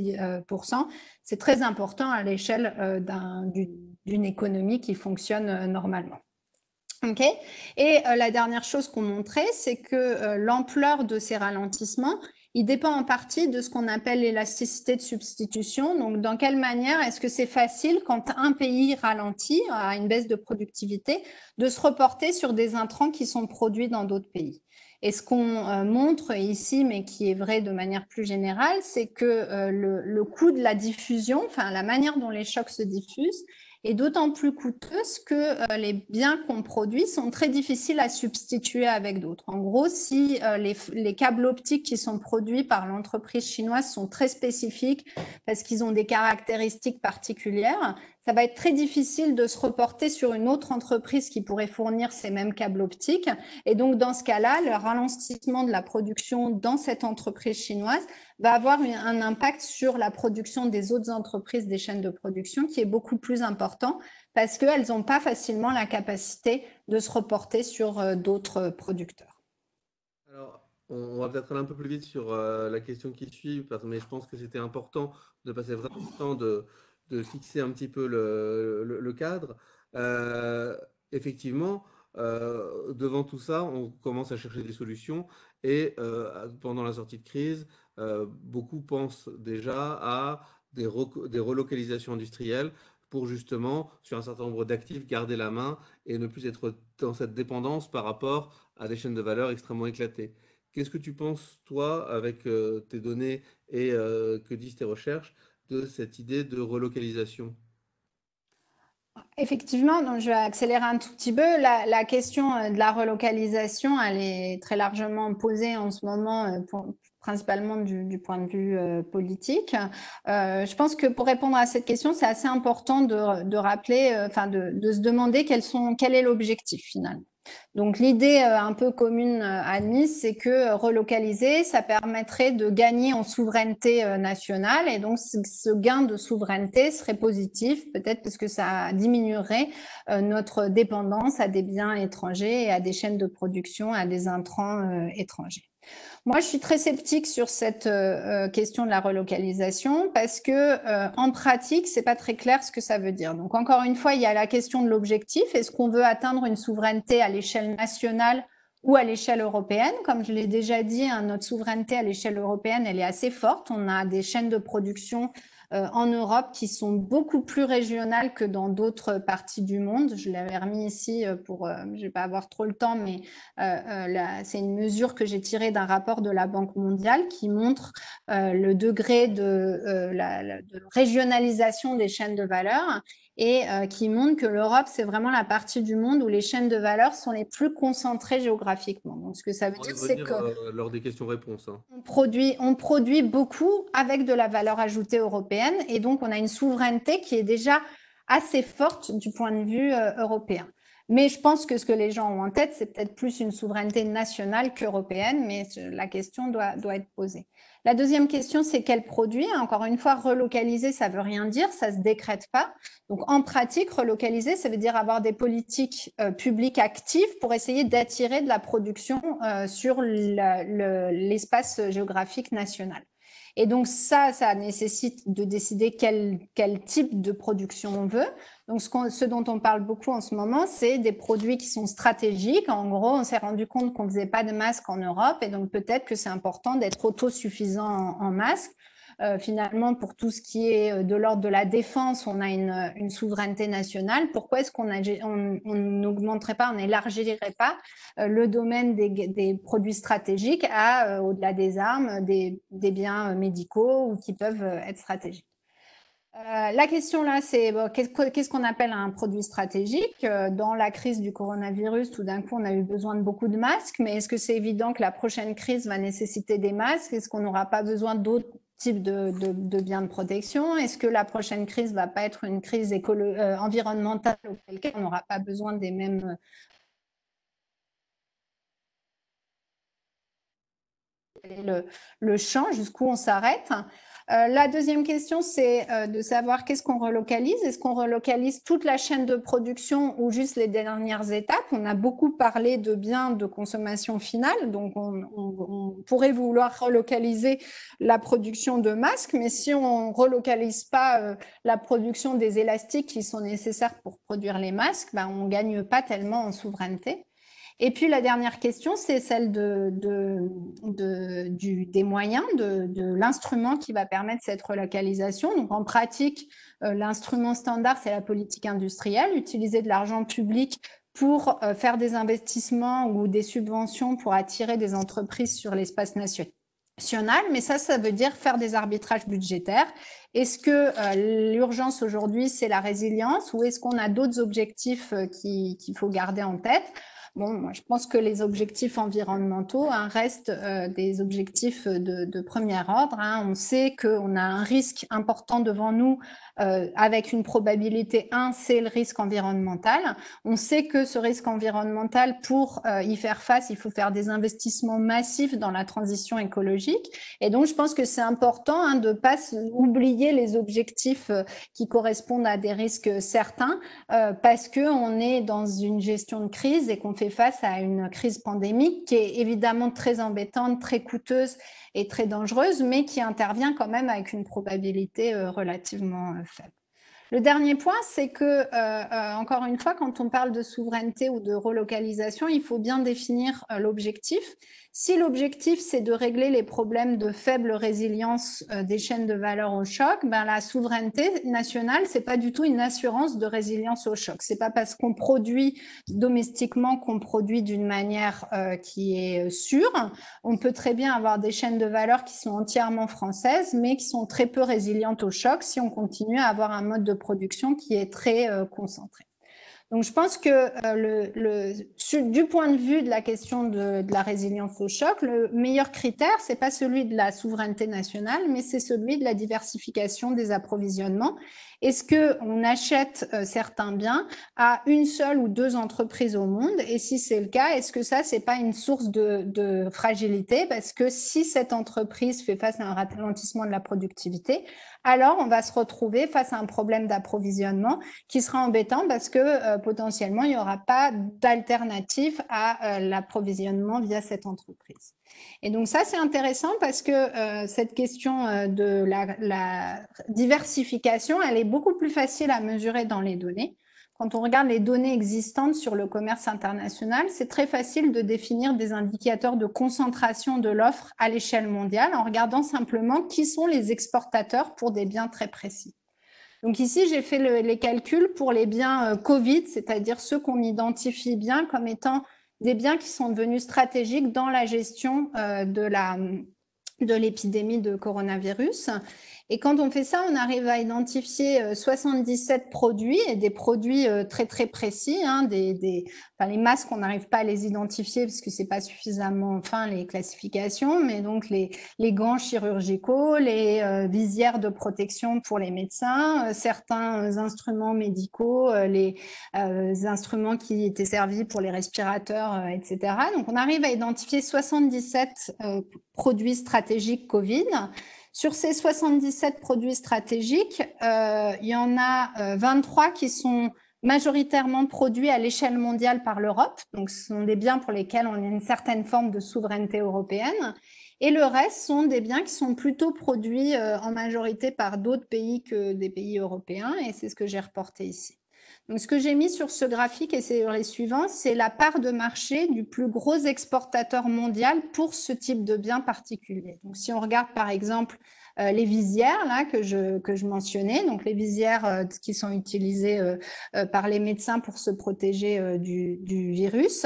0,6%. C'est très important à l'échelle d'une économie qui fonctionne normalement. Ok. Et la dernière chose qu'on montrait, c'est que l'ampleur de ces ralentissements, il dépend en partie de ce qu'on appelle l'élasticité de substitution. Donc, dans quelle manière est-ce que c'est facile quand un pays ralentit, a une baisse de productivité, de se reporter sur des intrants qui sont produits dans d'autres pays? Et ce qu'on montre ici, mais qui est vrai de manière plus générale, c'est que le coût de la diffusion, enfin la manière dont les chocs se diffusent, est d'autant plus coûteuse que les biens qu'on produit sont très difficiles à substituer avec d'autres. En gros, si les câbles optiques qui sont produits par l'entreprise chinoise sont très spécifiques parce qu'ils ont des caractéristiques particulières, ça va être très difficile de se reporter sur une autre entreprise qui pourrait fournir ces mêmes câbles optiques. Et donc, dans ce cas-là, le ralentissement de la production dans cette entreprise chinoise va avoir un impact sur la production des autres entreprises des chaînes de production qui est beaucoup plus important parce qu'elles n'ont pas facilement la capacité de se reporter sur d'autres producteurs. Alors, on va peut-être aller un peu plus vite sur la question qui suit, mais je pense que c'était important de passer vraiment le temps de fixer un petit peu le cadre. Euh, Effectivement, devant tout ça, on commence à chercher des solutions et pendant la sortie de crise, beaucoup pensent déjà à des relocalisations industrielles pour justement, sur un certain nombre d'actifs, garder la main et ne plus être dans cette dépendance par rapport à des chaînes de valeur extrêmement éclatées. Qu'est-ce que tu penses, toi, avec tes données et que disent tes recherches, de cette idée de relocalisation? Effectivement, donc je vais accélérer un tout petit peu. La question de la relocalisation, elle est très largement posée en ce moment, principalement du point de vue politique. Je pense que pour répondre à cette question, c'est assez important de rappeler, de se demander quel est l'objectif finalement. Donc l'idée un peu commune admise, c'est que relocaliser, ça permettrait de gagner en souveraineté nationale et donc ce gain de souveraineté serait positif, peut-être parce que ça diminuerait notre dépendance à des biens étrangers et à des chaînes de production, à des intrants étrangers. Moi, je suis très sceptique sur cette question de la relocalisation parce que en pratique, c'est pas très clair ce que ça veut dire. Donc, encore une fois, il y a la question de l'objectif. Est-ce qu'on veut atteindre une souveraineté à l'échelle nationale ou à l'échelle européenne? Comme je l'ai déjà dit, notre souveraineté à l'échelle européenne, elle est assez forte. On a des chaînes de production en Europe qui sont beaucoup plus régionales que dans d'autres parties du monde. Je l'avais remis ici je vais pas avoir trop le temps, mais c'est une mesure que j'ai tirée d'un rapport de la Banque mondiale qui montre le degré de régionalisation des chaînes de valeur et qui montre que l'Europe, c'est vraiment la partie du monde où les chaînes de valeur sont les plus concentrées géographiquement. Donc, ce que ça veut On va y dire, c'est revenir que lors des questions-réponses, hein. on produit beaucoup avec de la valeur ajoutée européenne et donc on a une souveraineté qui est déjà assez forte du point de vue européen. Mais je pense que ce que les gens ont en tête, c'est peut-être plus une souveraineté nationale qu'européenne, mais la question doit être posée. La deuxième question, c'est quel produit? Encore une fois, relocaliser, ça veut rien dire, ça se décrète pas. Donc en pratique, relocaliser, ça veut dire avoir des politiques publiques actives pour essayer d'attirer de la production sur l'espace géographique national. Et donc ça nécessite de décider quel type de production on veut. Donc ce dont on parle beaucoup en ce moment, c'est des produits qui sont stratégiques. En gros, on s'est rendu compte qu'on ne faisait pas de masques en Europe et donc peut-être que c'est important d'être autosuffisant en masques. Finalement, pour tout ce qui est de l'ordre de la défense, on a une souveraineté nationale. Pourquoi est-ce qu'on n'augmenterait pas, on n'élargirait pas le domaine des produits stratégiques au-delà des armes, des biens médicaux ou qui peuvent être stratégiques? La question là, c'est qu'est-ce qu'on appelle un produit stratégique? Dans la crise du coronavirus, tout d'un coup, on a eu besoin de beaucoup de masques, mais est-ce que c'est évident que la prochaine crise va nécessiter des masques? Est-ce qu'on n'aura pas besoin d'autres types de biens de protection? Est-ce que la prochaine crise va pas être une crise environnementale auquel cas on n'aura pas besoin des mêmes. le champ, jusqu'où on s'arrête. La deuxième question, c'est de savoir qu'est-ce qu'on relocalise. Est-ce qu'on relocalise toute la chaîne de production ou juste les dernières étapes? On a beaucoup parlé de biens de consommation finale, donc on pourrait vouloir relocaliser la production de masques, mais si on relocalise pas la production des élastiques qui sont nécessaires pour produire les masques, ben, on gagne pas tellement en souveraineté. Et puis la dernière question, c'est celle des moyens, de l'instrument qui va permettre cette relocalisation. Donc en pratique, l'instrument standard, c'est la politique industrielle, utiliser de l'argent public pour faire des investissements ou des subventions pour attirer des entreprises sur l'espace national. Mais ça veut dire faire des arbitrages budgétaires. Est-ce que l'urgence aujourd'hui, c'est la résilience ou est-ce qu'on a d'autres objectifs qu'il faut garder en tête? Bon, moi, je pense que les objectifs environnementaux restent des objectifs de premier ordre. On sait qu'on a un risque important devant nous avec une probabilité 1, c'est le risque environnemental. On sait que ce risque environnemental, pour y faire face, il faut faire des investissements massifs dans la transition écologique. Et donc, je pense que c'est important de ne pas oublier les objectifs qui correspondent à des risques certains parce qu'on est dans une gestion de crise et qu'on fait face à une crise pandémique qui est évidemment très embêtante, très coûteuse et très dangereuse, mais qui intervient quand même avec une probabilité relativement faible. Le dernier point, c'est que, encore une fois, quand on parle de souveraineté ou de relocalisation, il faut bien définir l'objectif. Si l'objectif, c'est de régler les problèmes de faible résilience des chaînes de valeur au choc, ben la souveraineté nationale, c'est pas du tout une assurance de résilience au choc. C'est pas parce qu'on produit domestiquement qu'on produit d'une manière qui est sûre. On peut très bien avoir des chaînes de valeur qui sont entièrement françaises, mais qui sont très peu résilientes au choc si on continue à avoir un mode de production qui est très concentré. Donc, je pense que du point de vue de la question de la résilience au choc, le meilleur critère, c'est pas celui de la souveraineté nationale, mais c'est celui de la diversification des approvisionnements. Est-ce qu'on achète certains biens à une seule ou deux entreprises au monde? Et si c'est le cas, est-ce que ça, c'est pas une source de fragilité? Parce que si cette entreprise fait face à un ralentissement de la productivité, alors on va se retrouver face à un problème d'approvisionnement qui sera embêtant parce que potentiellement, il n'y aura pas d'alternative à l'approvisionnement via cette entreprise. Et donc ça, c'est intéressant parce que cette question de la diversification, elle est beaucoup plus facile à mesurer dans les données. Quand on regarde les données existantes sur le commerce international, c'est très facile de définir des indicateurs de concentration de l'offre à l'échelle mondiale en regardant simplement qui sont les exportateurs pour des biens très précis. Donc ici, j'ai fait les calculs pour les biens Covid, c'est-à-dire ceux qu'on identifie bien comme étant des biens qui sont devenus stratégiques dans la gestion de l'épidémie de coronavirus. Et quand on fait ça, on arrive à identifier 77 produits et des produits très très précis. Les masques, on n'arrive pas à les identifier parce que c'est pas suffisamment fin les classifications, mais donc les gants chirurgicaux, les visières de protection pour les médecins, certains instruments médicaux, les instruments qui étaient servis pour les respirateurs, etc. Donc on arrive à identifier 77 produits stratégiques Covid. Sur ces 77 produits stratégiques, il y en a 23 qui sont majoritairement produits à l'échelle mondiale par l'Europe. Donc, ce sont des biens pour lesquels on a une certaine forme de souveraineté européenne. Et le reste sont des biens qui sont plutôt produits en majorité par d'autres pays que des pays européens. Et c'est ce que j'ai reporté ici. Donc, ce que j'ai mis sur ce graphique, et c'est les suivants, c'est la part de marché du plus gros exportateur mondial pour ce type de biens particulier. Donc, si on regarde par exemple les visières là que je mentionnais, donc les visières qui sont utilisées par les médecins pour se protéger du virus,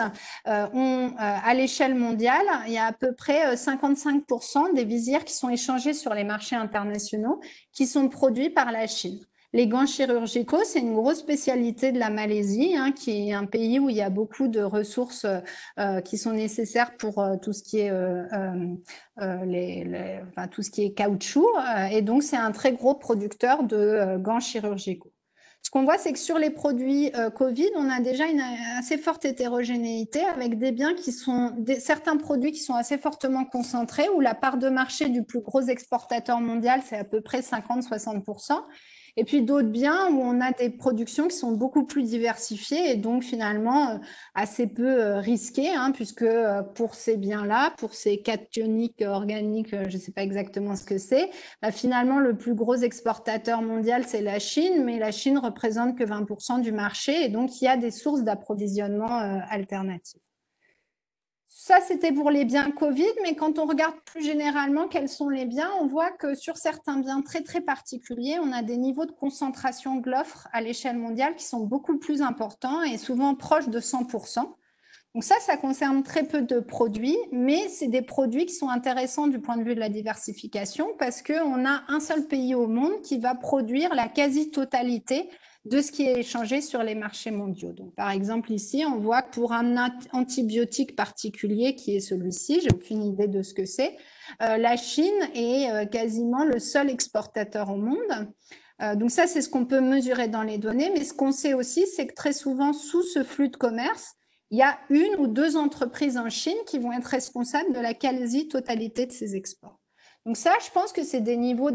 à l'échelle mondiale, il y a à peu près 55% des visières qui sont échangées sur les marchés internationaux qui sont produits par la Chine. Les gants chirurgicaux, c'est une grosse spécialité de la Malaisie, qui est un pays où il y a beaucoup de ressources qui sont nécessaires pour tout ce qui est tout ce qui est caoutchouc, et donc c'est un très gros producteur de gants chirurgicaux. Ce qu'on voit, c'est que sur les produits Covid, on a déjà une assez forte hétérogénéité avec des biens qui sont certains produits qui sont assez fortement concentrés, où la part de marché du plus gros exportateur mondial, c'est à peu près 50-60%. Et puis d'autres biens où on a des productions qui sont beaucoup plus diversifiées et donc finalement assez peu risquées, hein, puisque pour ces biens-là, pour ces cationiques organiques, je ne sais pas exactement ce que c'est, bah, finalement le plus gros exportateur mondial c'est la Chine, mais la Chine représente que 20% du marché et donc il y a des sources d'approvisionnement alternatives. Ça, c'était pour les biens Covid, mais quand on regarde plus généralement quels sont les biens, on voit que sur certains biens très très particuliers, on a des niveaux de concentration de l'offre à l'échelle mondiale qui sont beaucoup plus importants et souvent proches de 100%. Donc ça concerne très peu de produits, mais c'est des produits qui sont intéressants du point de vue de la diversification parce qu'on a un seul pays au monde qui va produire la quasi-totalité de ce qui est échangé sur les marchés mondiaux. Donc, par exemple, ici, on voit que pour un antibiotique particulier qui est celui-ci, j'ai aucune idée de ce que c'est, la Chine est quasiment le seul exportateur au monde. Donc ça, c'est ce qu'on peut mesurer dans les données, mais ce qu'on sait aussi, c'est que très souvent, sous ce flux de commerce, il y a une ou deux entreprises en Chine qui vont être responsables de la quasi-totalité de ces exports. Donc ça, je pense que c'est des niveaux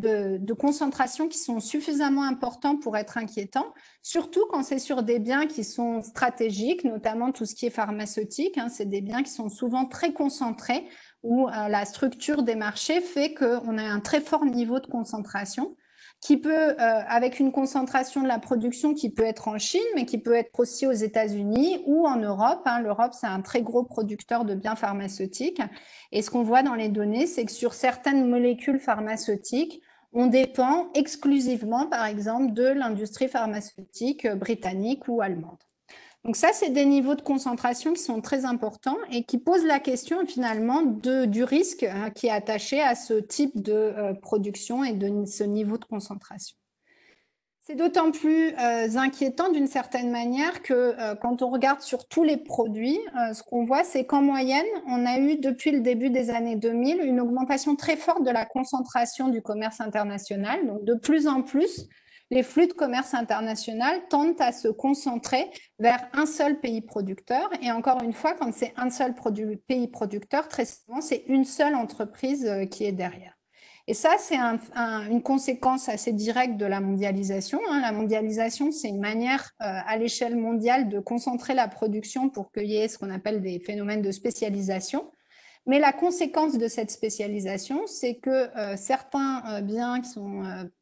de concentration qui sont suffisamment importants pour être inquiétants, surtout quand c'est sur des biens qui sont stratégiques, notamment tout ce qui est pharmaceutique. Hein, c'est des biens qui sont souvent très concentrés, où la structure des marchés fait qu'on a un très fort niveau de concentration qui peut, avec une concentration de la production qui peut être en Chine, mais qui peut être aussi aux États-Unis ou en Europe. Hein. L'Europe, c'est un très gros producteur de biens pharmaceutiques. Et ce qu'on voit dans les données, c'est que sur certaines molécules pharmaceutiques, on dépend exclusivement, par exemple, de l'industrie pharmaceutique britannique ou allemande. Donc ça, c'est des niveaux de concentration qui sont très importants et qui posent la question finalement du risque hein, qui est attaché à ce type de production et de ce niveau de concentration. C'est d'autant plus inquiétant d'une certaine manière que quand on regarde sur tous les produits, ce qu'on voit, c'est qu'en moyenne, on a eu depuis le début des années 2000 une augmentation très forte de la concentration du commerce international. Donc de plus en plus, les flux de commerce international tendent à se concentrer vers un seul pays producteur. Et encore une fois, quand c'est un seul pays producteur, très souvent, c'est une seule entreprise qui est derrière. Et ça, c'est une conséquence assez directe de la mondialisation. Hein. La mondialisation, c'est une manière à l'échelle mondiale de concentrer la production pour qu'il y ait ce qu'on appelle des phénomènes de spécialisation. Mais la conséquence de cette spécialisation, c'est que certains biens qui sont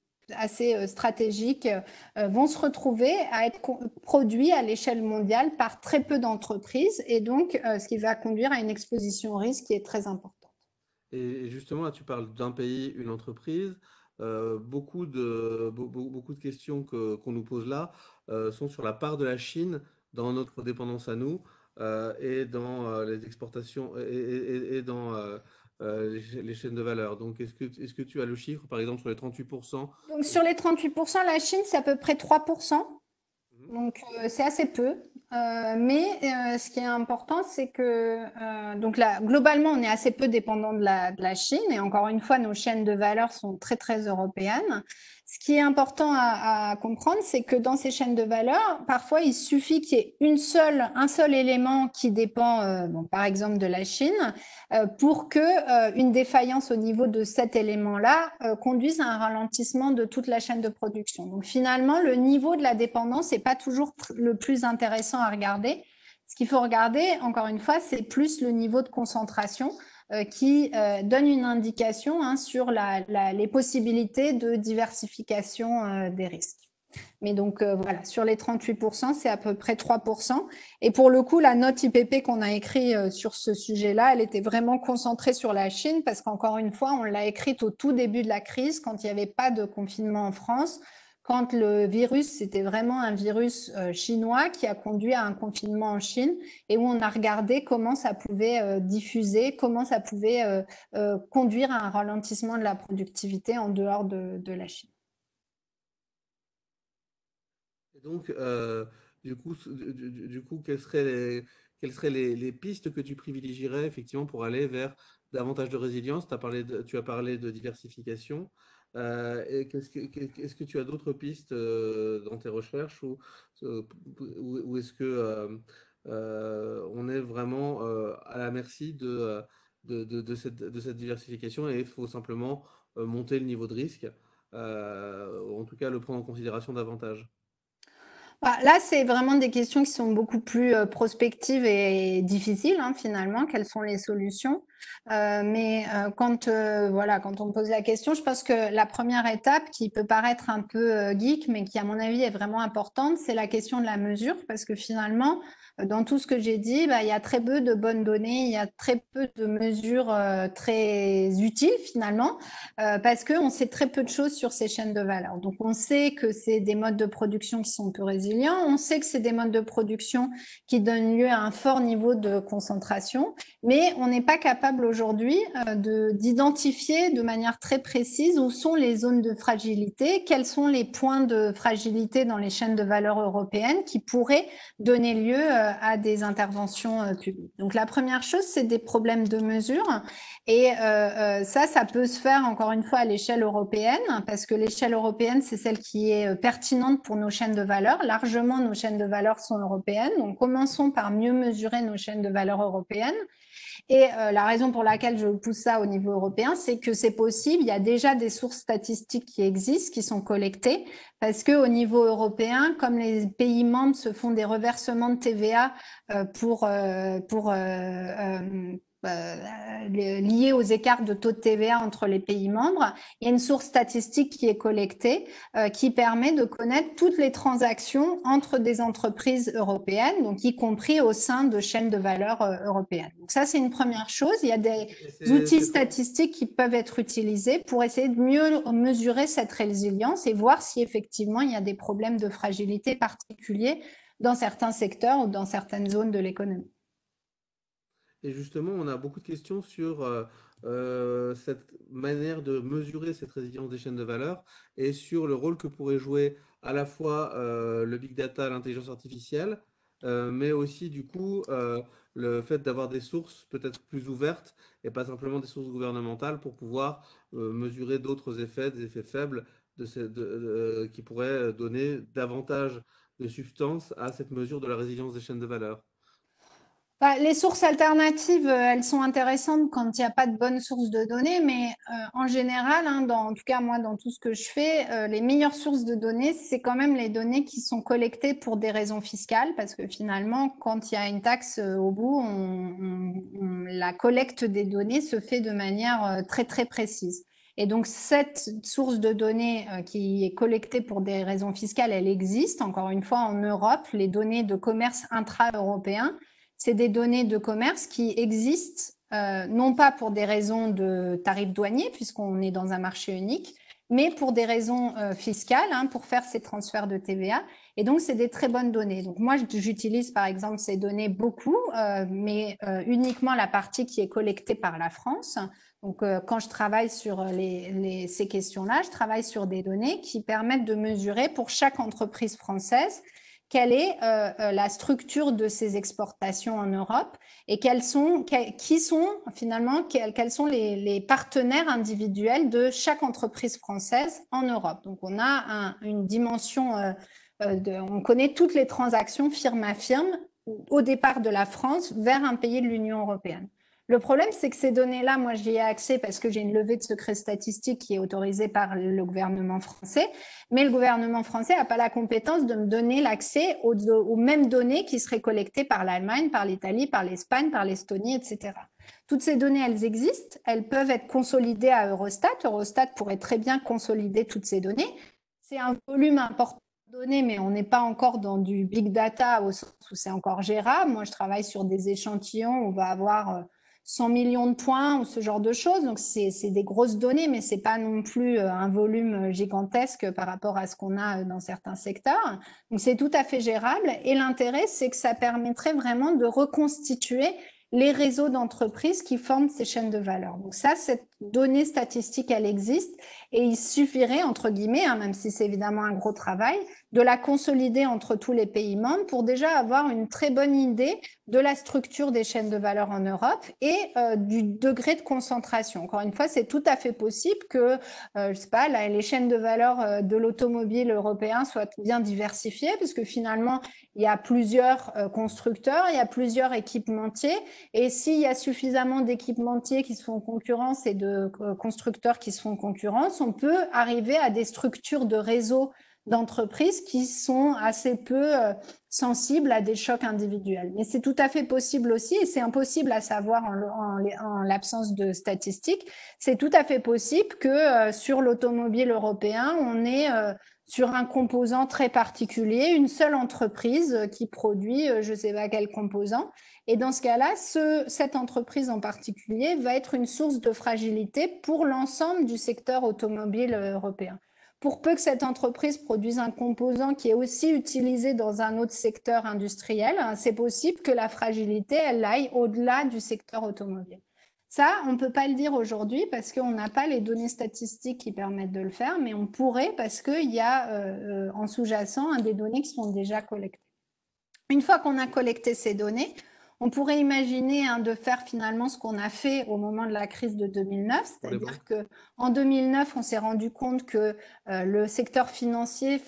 assez stratégiques vont se retrouver à être produits à l'échelle mondiale par très peu d'entreprises et donc ce qui va conduire à une exposition au risque qui est très importante. Et justement, là, tu parles d'un pays, une entreprise. Beaucoup de questions qu'on nous pose là sont sur la part de la Chine dans notre dépendance à nous et dans les exportations et dans les chaînes de valeur. Donc, est-ce que tu as le chiffre, par exemple, sur les 38%? Donc sur les 38%, la Chine, c'est à peu près 3%. Donc c'est assez peu. Mais ce qui est important, c'est que donc là, globalement, on est assez peu dépendant de la Chine. Et encore une fois, nos chaînes de valeur sont très, très européennes. Ce qui est important à comprendre, c'est que dans ces chaînes de valeur, parfois, il suffit qu'il y ait un seul élément qui dépend, bon, par exemple, de la Chine, pour que une défaillance au niveau de cet élément-là conduise à un ralentissement de toute la chaîne de production. Donc finalement, le niveau de la dépendance n'est pas toujours le plus intéressant à regarder. Ce qu'il faut regarder, encore une fois, c'est plus le niveau de concentration qui donne une indication hein, sur les possibilités de diversification des risques. Mais donc voilà, sur les 38%, c'est à peu près 3%. Et pour le coup, la note IPP qu'on a écrite sur ce sujet-là, elle était vraiment concentrée sur la Chine parce qu'encore une fois, on l'a écrite au tout début de la crise, quand il n'y avait pas de confinement en France, quand le virus, c'était vraiment un virus chinois qui a conduit à un confinement en Chine et où on a regardé comment ça pouvait diffuser, comment ça pouvait conduire à un ralentissement de la productivité en dehors de la Chine. Et donc, du coup, quelles seraient les pistes que tu privilégierais effectivement pour aller vers davantage de résilience? Tu as parlé de diversification. Est-ce que tu as d'autres pistes dans tes recherches euh, ou est-ce que on est vraiment à la merci de cette diversification et il faut simplement monter le niveau de risque, ou en tout cas le prendre en considération davantage? Bah, là, c'est vraiment des questions qui sont beaucoup plus prospectives et difficiles, hein, finalement. Quelles sont les solutions? Mais voilà, quand on me pose la question, je pense que la première étape, qui peut paraître un peu geek, mais qui, à mon avis, est vraiment importante, c'est la question de la mesure, parce que finalement, dans tout ce que j'ai dit, bah, il y a très peu de bonnes données, il y a très peu de mesures très utiles, finalement, parce qu'on sait très peu de choses sur ces chaînes de valeur. Donc, on sait que c'est des modes de production qui sont peu résilients, on sait que c'est des modes de production qui donnent lieu à un fort niveau de concentration, mais on n'est pas capable aujourd'hui d'identifier de manière très précise où sont les zones de fragilité, quels sont les points de fragilité dans les chaînes de valeur européennes qui pourraient donner lieu à des interventions publiques. Donc, la première chose, c'est des problèmes de mesure. Et ça peut se faire encore une fois à l'échelle européenne, parce que l'échelle européenne, c'est celle qui est pertinente pour nos chaînes de valeur. Largement, nos chaînes de valeur sont européennes. Donc, commençons par mieux mesurer nos chaînes de valeur européennes. Et la raison pour laquelle je pousse ça au niveau européen, c'est que c'est possible. Il y a déjà des sources statistiques qui existent, qui sont collectées, parce que au niveau européen, comme les pays membres se font des reversements de TVA liés aux écarts de taux de TVA entre les pays membres, il y a une source statistique qui est collectée qui permet de connaître toutes les transactions entre des entreprises européennes, donc y compris au sein de chaînes de valeur européennes. Donc ça, c'est une première chose. Il y a des outils statistiques qui peuvent être utilisés pour essayer de mieux mesurer cette résilience et voir si effectivement il y a des problèmes de fragilité particuliers dans certains secteurs ou dans certaines zones de l'économie. Et justement, on a beaucoup de questions sur cette manière de mesurer cette résilience des chaînes de valeur et sur le rôle que pourrait jouer à la fois le big data, l'intelligence artificielle, mais aussi du coup le fait d'avoir des sources peut-être plus ouvertes et pas simplement des sources gouvernementales pour pouvoir mesurer d'autres effets, des effets faibles qui pourraient donner davantage de substance à cette mesure de la résilience des chaînes de valeur. Bah, les sources alternatives, elles sont intéressantes quand il n'y a pas de bonnes sources de données, mais en général, hein, en tout cas moi, dans tout ce que je fais, les meilleures sources de données, c'est quand même les données qui sont collectées pour des raisons fiscales, parce que finalement, quand il y a une taxe au bout, la collecte des données se fait de manière très très précise. Et donc cette source de données qui est collectée pour des raisons fiscales, elle existe. Encore une fois, en Europe, les données de commerce intra-européen, c'est des données de commerce qui existent non pas pour des raisons de tarifs douaniers, puisqu'on est dans un marché unique, mais pour des raisons fiscales, hein, pour faire ces transferts de TVA. Et donc, c'est des très bonnes données. Donc, moi, j'utilise par exemple ces données beaucoup, mais uniquement la partie qui est collectée par la France. Donc, quand je travaille sur ces questions-là, je travaille sur des données qui permettent de mesurer pour chaque entreprise française quelle est la structure de ces exportations en Europe et quels sont les partenaires individuels de chaque entreprise française en Europe. Donc on a une dimension, on connaît toutes les transactions firme à firme au départ de la France vers un pays de l'Union européenne. Le problème, c'est que ces données-là, moi, j'y ai accès parce que j'ai une levée de secret statistique qui est autorisée par le gouvernement français. Mais le gouvernement français n'a pas la compétence de me donner l'accès aux mêmes données qui seraient collectées par l'Allemagne, par l'Italie, par l'Espagne, par l'Estonie, etc. Toutes ces données, elles existent. Elles peuvent être consolidées à Eurostat. Eurostat pourrait très bien consolider toutes ces données. C'est un volume important de données, mais on n'est pas encore dans du big data au sens où c'est encore gérable. Moi, je travaille sur des échantillons où on va avoir 100 millions de points ou ce genre de choses. Donc, c'est des grosses données, mais c'est pas non plus un volume gigantesque par rapport à ce qu'on a dans certains secteurs. Donc, c'est tout à fait gérable. Et l'intérêt, c'est que ça permettrait vraiment de reconstituer les réseaux d'entreprises qui forment ces chaînes de valeur. Donc ça, cette donnée statistique, elle existe. Et il suffirait, entre guillemets, hein, même si c'est évidemment un gros travail, de la consolider entre tous les pays membres pour déjà avoir une très bonne idée de la structure des chaînes de valeur en Europe et du degré de concentration. Encore une fois, c'est tout à fait possible que, je sais pas, les chaînes de valeur de l'automobile européen soient bien diversifiées, parce que finalement, il y a plusieurs constructeurs, il y a plusieurs équipementiers, et s'il y a suffisamment d'équipementiers qui se font concurrence et de constructeurs qui se font concurrence, on peut arriver à des structures de réseau d'entreprises qui sont assez peu sensibles à des chocs individuels. Mais c'est tout à fait possible aussi, et c'est impossible à savoir en l'absence de statistiques, c'est tout à fait possible que sur l'automobile européen, on ait sur un composant très particulier, une seule entreprise qui produit je ne sais pas quel composant. Et dans ce cas-là, cette entreprise en particulier va être une source de fragilité pour l'ensemble du secteur automobile européen. Pour peu que cette entreprise produise un composant qui est aussi utilisé dans un autre secteur industriel, c'est possible que la fragilité, elle aille au-delà du secteur automobile. Ça, on ne peut pas le dire aujourd'hui parce qu'on n'a pas les données statistiques qui permettent de le faire, mais on pourrait parce qu'il y a en sous-jacent des données qui sont déjà collectées. Une fois qu'on a collecté ces données, on pourrait imaginer de faire finalement ce qu'on a fait au moment de la crise de 2009, c'est-à-dire qu'en 2009, on s'est rendu compte que le secteur financier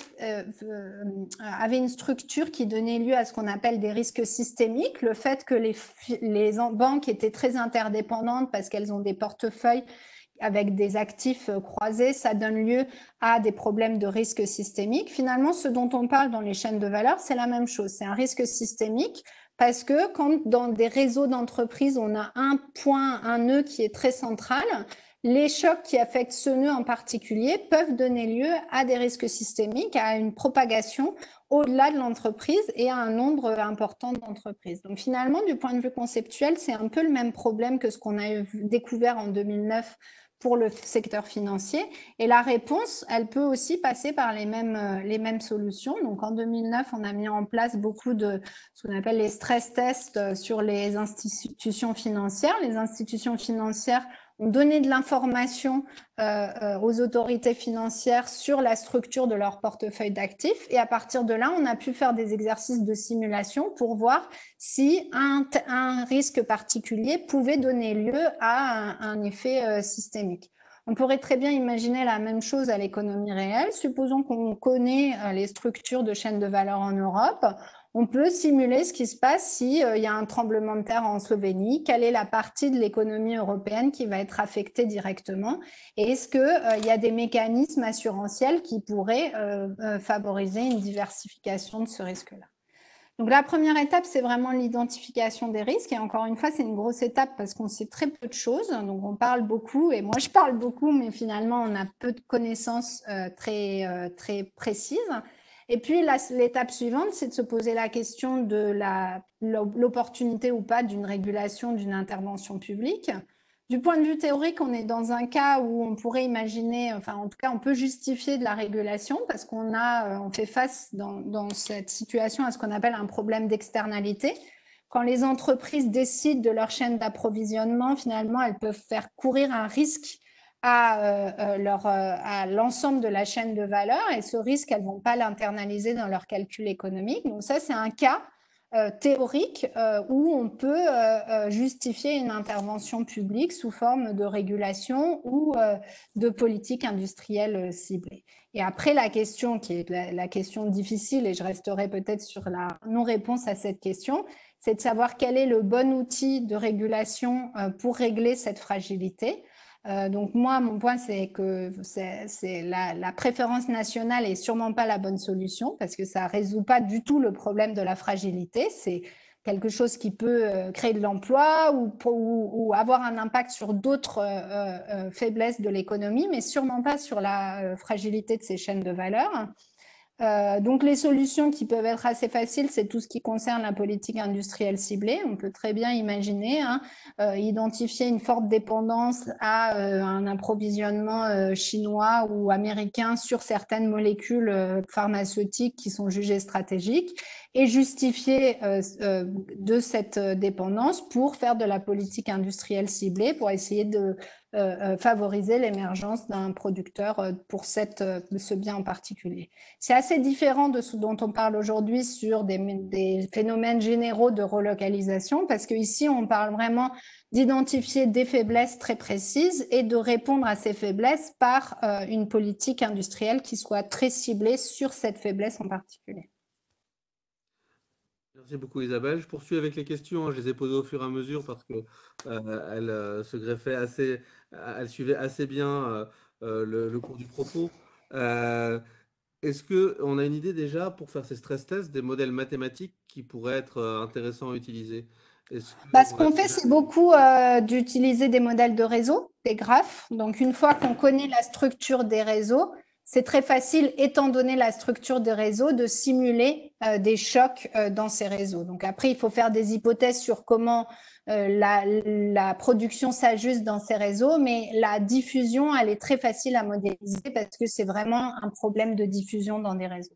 avait une structure qui donnait lieu à ce qu'on appelle des risques systémiques, le fait que les banques étaient très interdépendantes parce qu'elles ont des portefeuilles avec des actifs croisés, ça donne lieu à des problèmes de risque systémique. Finalement, ce dont on parle dans les chaînes de valeur, c'est la même chose. C'est un risque systémique parce que quand dans des réseaux d'entreprises, on a un point, un nœud qui est très central, les chocs qui affectent ce nœud en particulier peuvent donner lieu à des risques systémiques, à une propagation au-delà de l'entreprise et à un nombre important d'entreprises. Donc finalement, du point de vue conceptuel, c'est un peu le même problème que ce qu'on a découvert en 2009 pour le secteur financier. Et la réponse, elle peut aussi passer par les mêmes solutions. Donc en 2009, on a mis en place beaucoup de ce qu'on appelle les stress tests sur les institutions financières. Les institutions financières ont donné de l'information aux autorités financières sur la structure de leur portefeuille d'actifs. Et à partir de là, on a pu faire des exercices de simulation pour voir si un risque particulier pouvait donner lieu à un effet systémique. On pourrait très bien imaginer la même chose à l'économie réelle. Supposons qu'on connaît les structures de chaînes de valeur en Europe. On peut simuler ce qui se passe s'il y a un tremblement de terre en Slovénie, quelle est la partie de l'économie européenne qui va être affectée directement, et est-ce qu'il y a des mécanismes assurantiels qui pourraient favoriser une diversification de ce risque-là. Donc la première étape, c'est vraiment l'identification des risques, et encore une fois, c'est une grosse étape parce qu'on sait très peu de choses, donc on parle beaucoup, et moi je parle beaucoup, mais finalement on a peu de connaissances très précises. Et puis l'étape suivante, c'est de se poser la question de l'opportunité ou pas d'une régulation, d'une intervention publique. Du point de vue théorique, on est dans un cas où on pourrait imaginer, enfin en tout cas on peut justifier de la régulation parce qu'on fait face dans cette situation à ce qu'on appelle un problème d'externalité. Quand les entreprises décident de leur chaîne d'approvisionnement, finalement elles peuvent faire courir un risque à l'ensemble de la chaîne de valeur, et ce risque, elles ne vont pas l'internaliser dans leur calcul économique. Donc ça, c'est un cas théorique où on peut justifier une intervention publique sous forme de régulation ou de politique industrielle ciblée. Et après, la question qui est la question difficile, et je resterai peut-être sur la non-réponse à cette question, c'est de savoir quel est le bon outil de régulation pour régler cette fragilité. Donc moi, mon point, c'est que la préférence nationale est sûrement pas la bonne solution parce que ça résout pas du tout le problème de la fragilité. C'est quelque chose qui peut créer de l'emploi ou avoir un impact sur d'autres faiblesses de l'économie, mais sûrement pas sur la fragilité de ces chaînes de valeur. Donc les solutions qui peuvent être assez faciles, c'est tout ce qui concerne la politique industrielle ciblée. On peut très bien imaginer identifier une forte dépendance à un approvisionnement chinois ou américain sur certaines molécules pharmaceutiques qui sont jugées stratégiques et justifier de cette dépendance pour faire de la politique industrielle ciblée, pour essayer de favoriser l'émergence d'un producteur pour ce bien en particulier. C'est assez différent de ce dont on parle aujourd'hui sur des phénomènes généraux de relocalisation, parce qu'ici, on parle vraiment d'identifier des faiblesses très précises et de répondre à ces faiblesses par une politique industrielle qui soit très ciblée sur cette faiblesse en particulier. Merci beaucoup Isabelle. Je poursuis avec les questions, hein. Je les ai posées au fur et à mesure parce que elles se greffaient assez, elles suivaient assez bien le cours du propos. Euh, Est-ce que on a une idée déjà pour faire ces stress tests des modèles mathématiques qui pourraient être intéressants à utiliser? Est-ce que Bah, ce on a qu'on fait, déjà c'est beaucoup d'utiliser des modèles de réseau, des graphes. Donc, une fois qu'on connaît la structure des réseaux, c'est très facile, étant donné la structure des réseaux, de simuler des chocs dans ces réseaux. Donc, après, il faut faire des hypothèses sur comment la production s'ajuste dans ces réseaux, mais la diffusion, elle est très facile à modéliser parce que c'est vraiment un problème de diffusion dans des réseaux.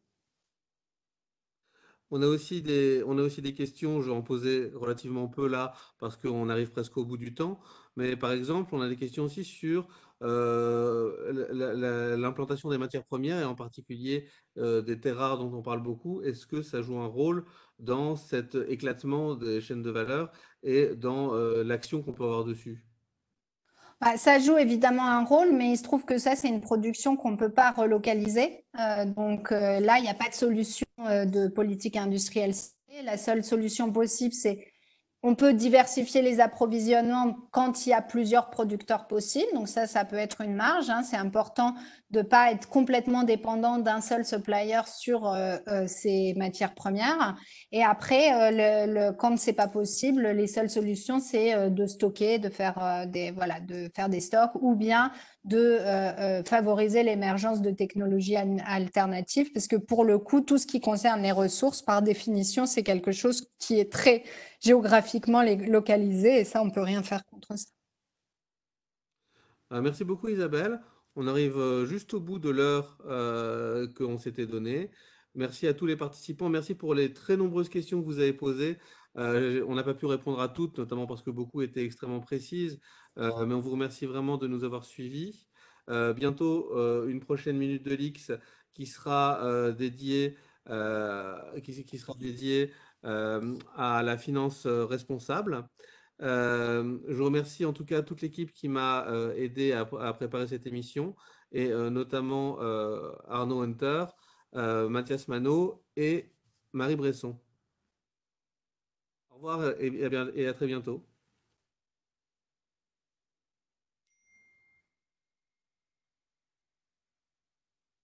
On a aussi des questions, je vais en poser relativement peu là, parce qu'on arrive presque au bout du temps. Mais par exemple, on a des questions aussi sur l'implantation des matières premières et en particulier des terres rares dont on parle beaucoup. Est-ce que ça joue un rôle dans cet éclatement des chaînes de valeur et dans l'action qu'on peut avoir dessus? Bah, ça joue évidemment un rôle, mais il se trouve que ça, c'est une production qu'on ne peut pas relocaliser. Donc là, il n'y a pas de solution de politique industrielle. La seule solution possible, c'est on peut diversifier les approvisionnements quand il y a plusieurs producteurs possibles. Donc ça peut être une marge, hein. C'est important de ne pas être complètement dépendant d'un seul supplier sur ces matières premières. Et après, quand c'est pas possible, les seules solutions, c'est de stocker, de faire de faire des stocks, ou bien de favoriser l'émergence de technologies alternatives, parce que pour le coup, tout ce qui concerne les ressources, par définition, c'est quelque chose qui est très géographiquement localisé, et ça, on peut rien faire contre ça. Merci beaucoup Isabelle. On arrive juste au bout de l'heure qu'on s'était donnée. Merci à tous les participants. Merci pour les très nombreuses questions que vous avez posées. On n'a pas pu répondre à toutes, notamment parce que beaucoup étaient extrêmement précises. Mais on vous remercie vraiment de nous avoir suivis. Bientôt, une prochaine Minute de l'X qui sera qui sera dédiée à la finance responsable. Je remercie en tout cas toute l'équipe qui m'a aidé à préparer cette émission et notamment Arnaud Hunter, Mathias Manot et Marie Bresson. Au revoir et à très bientôt.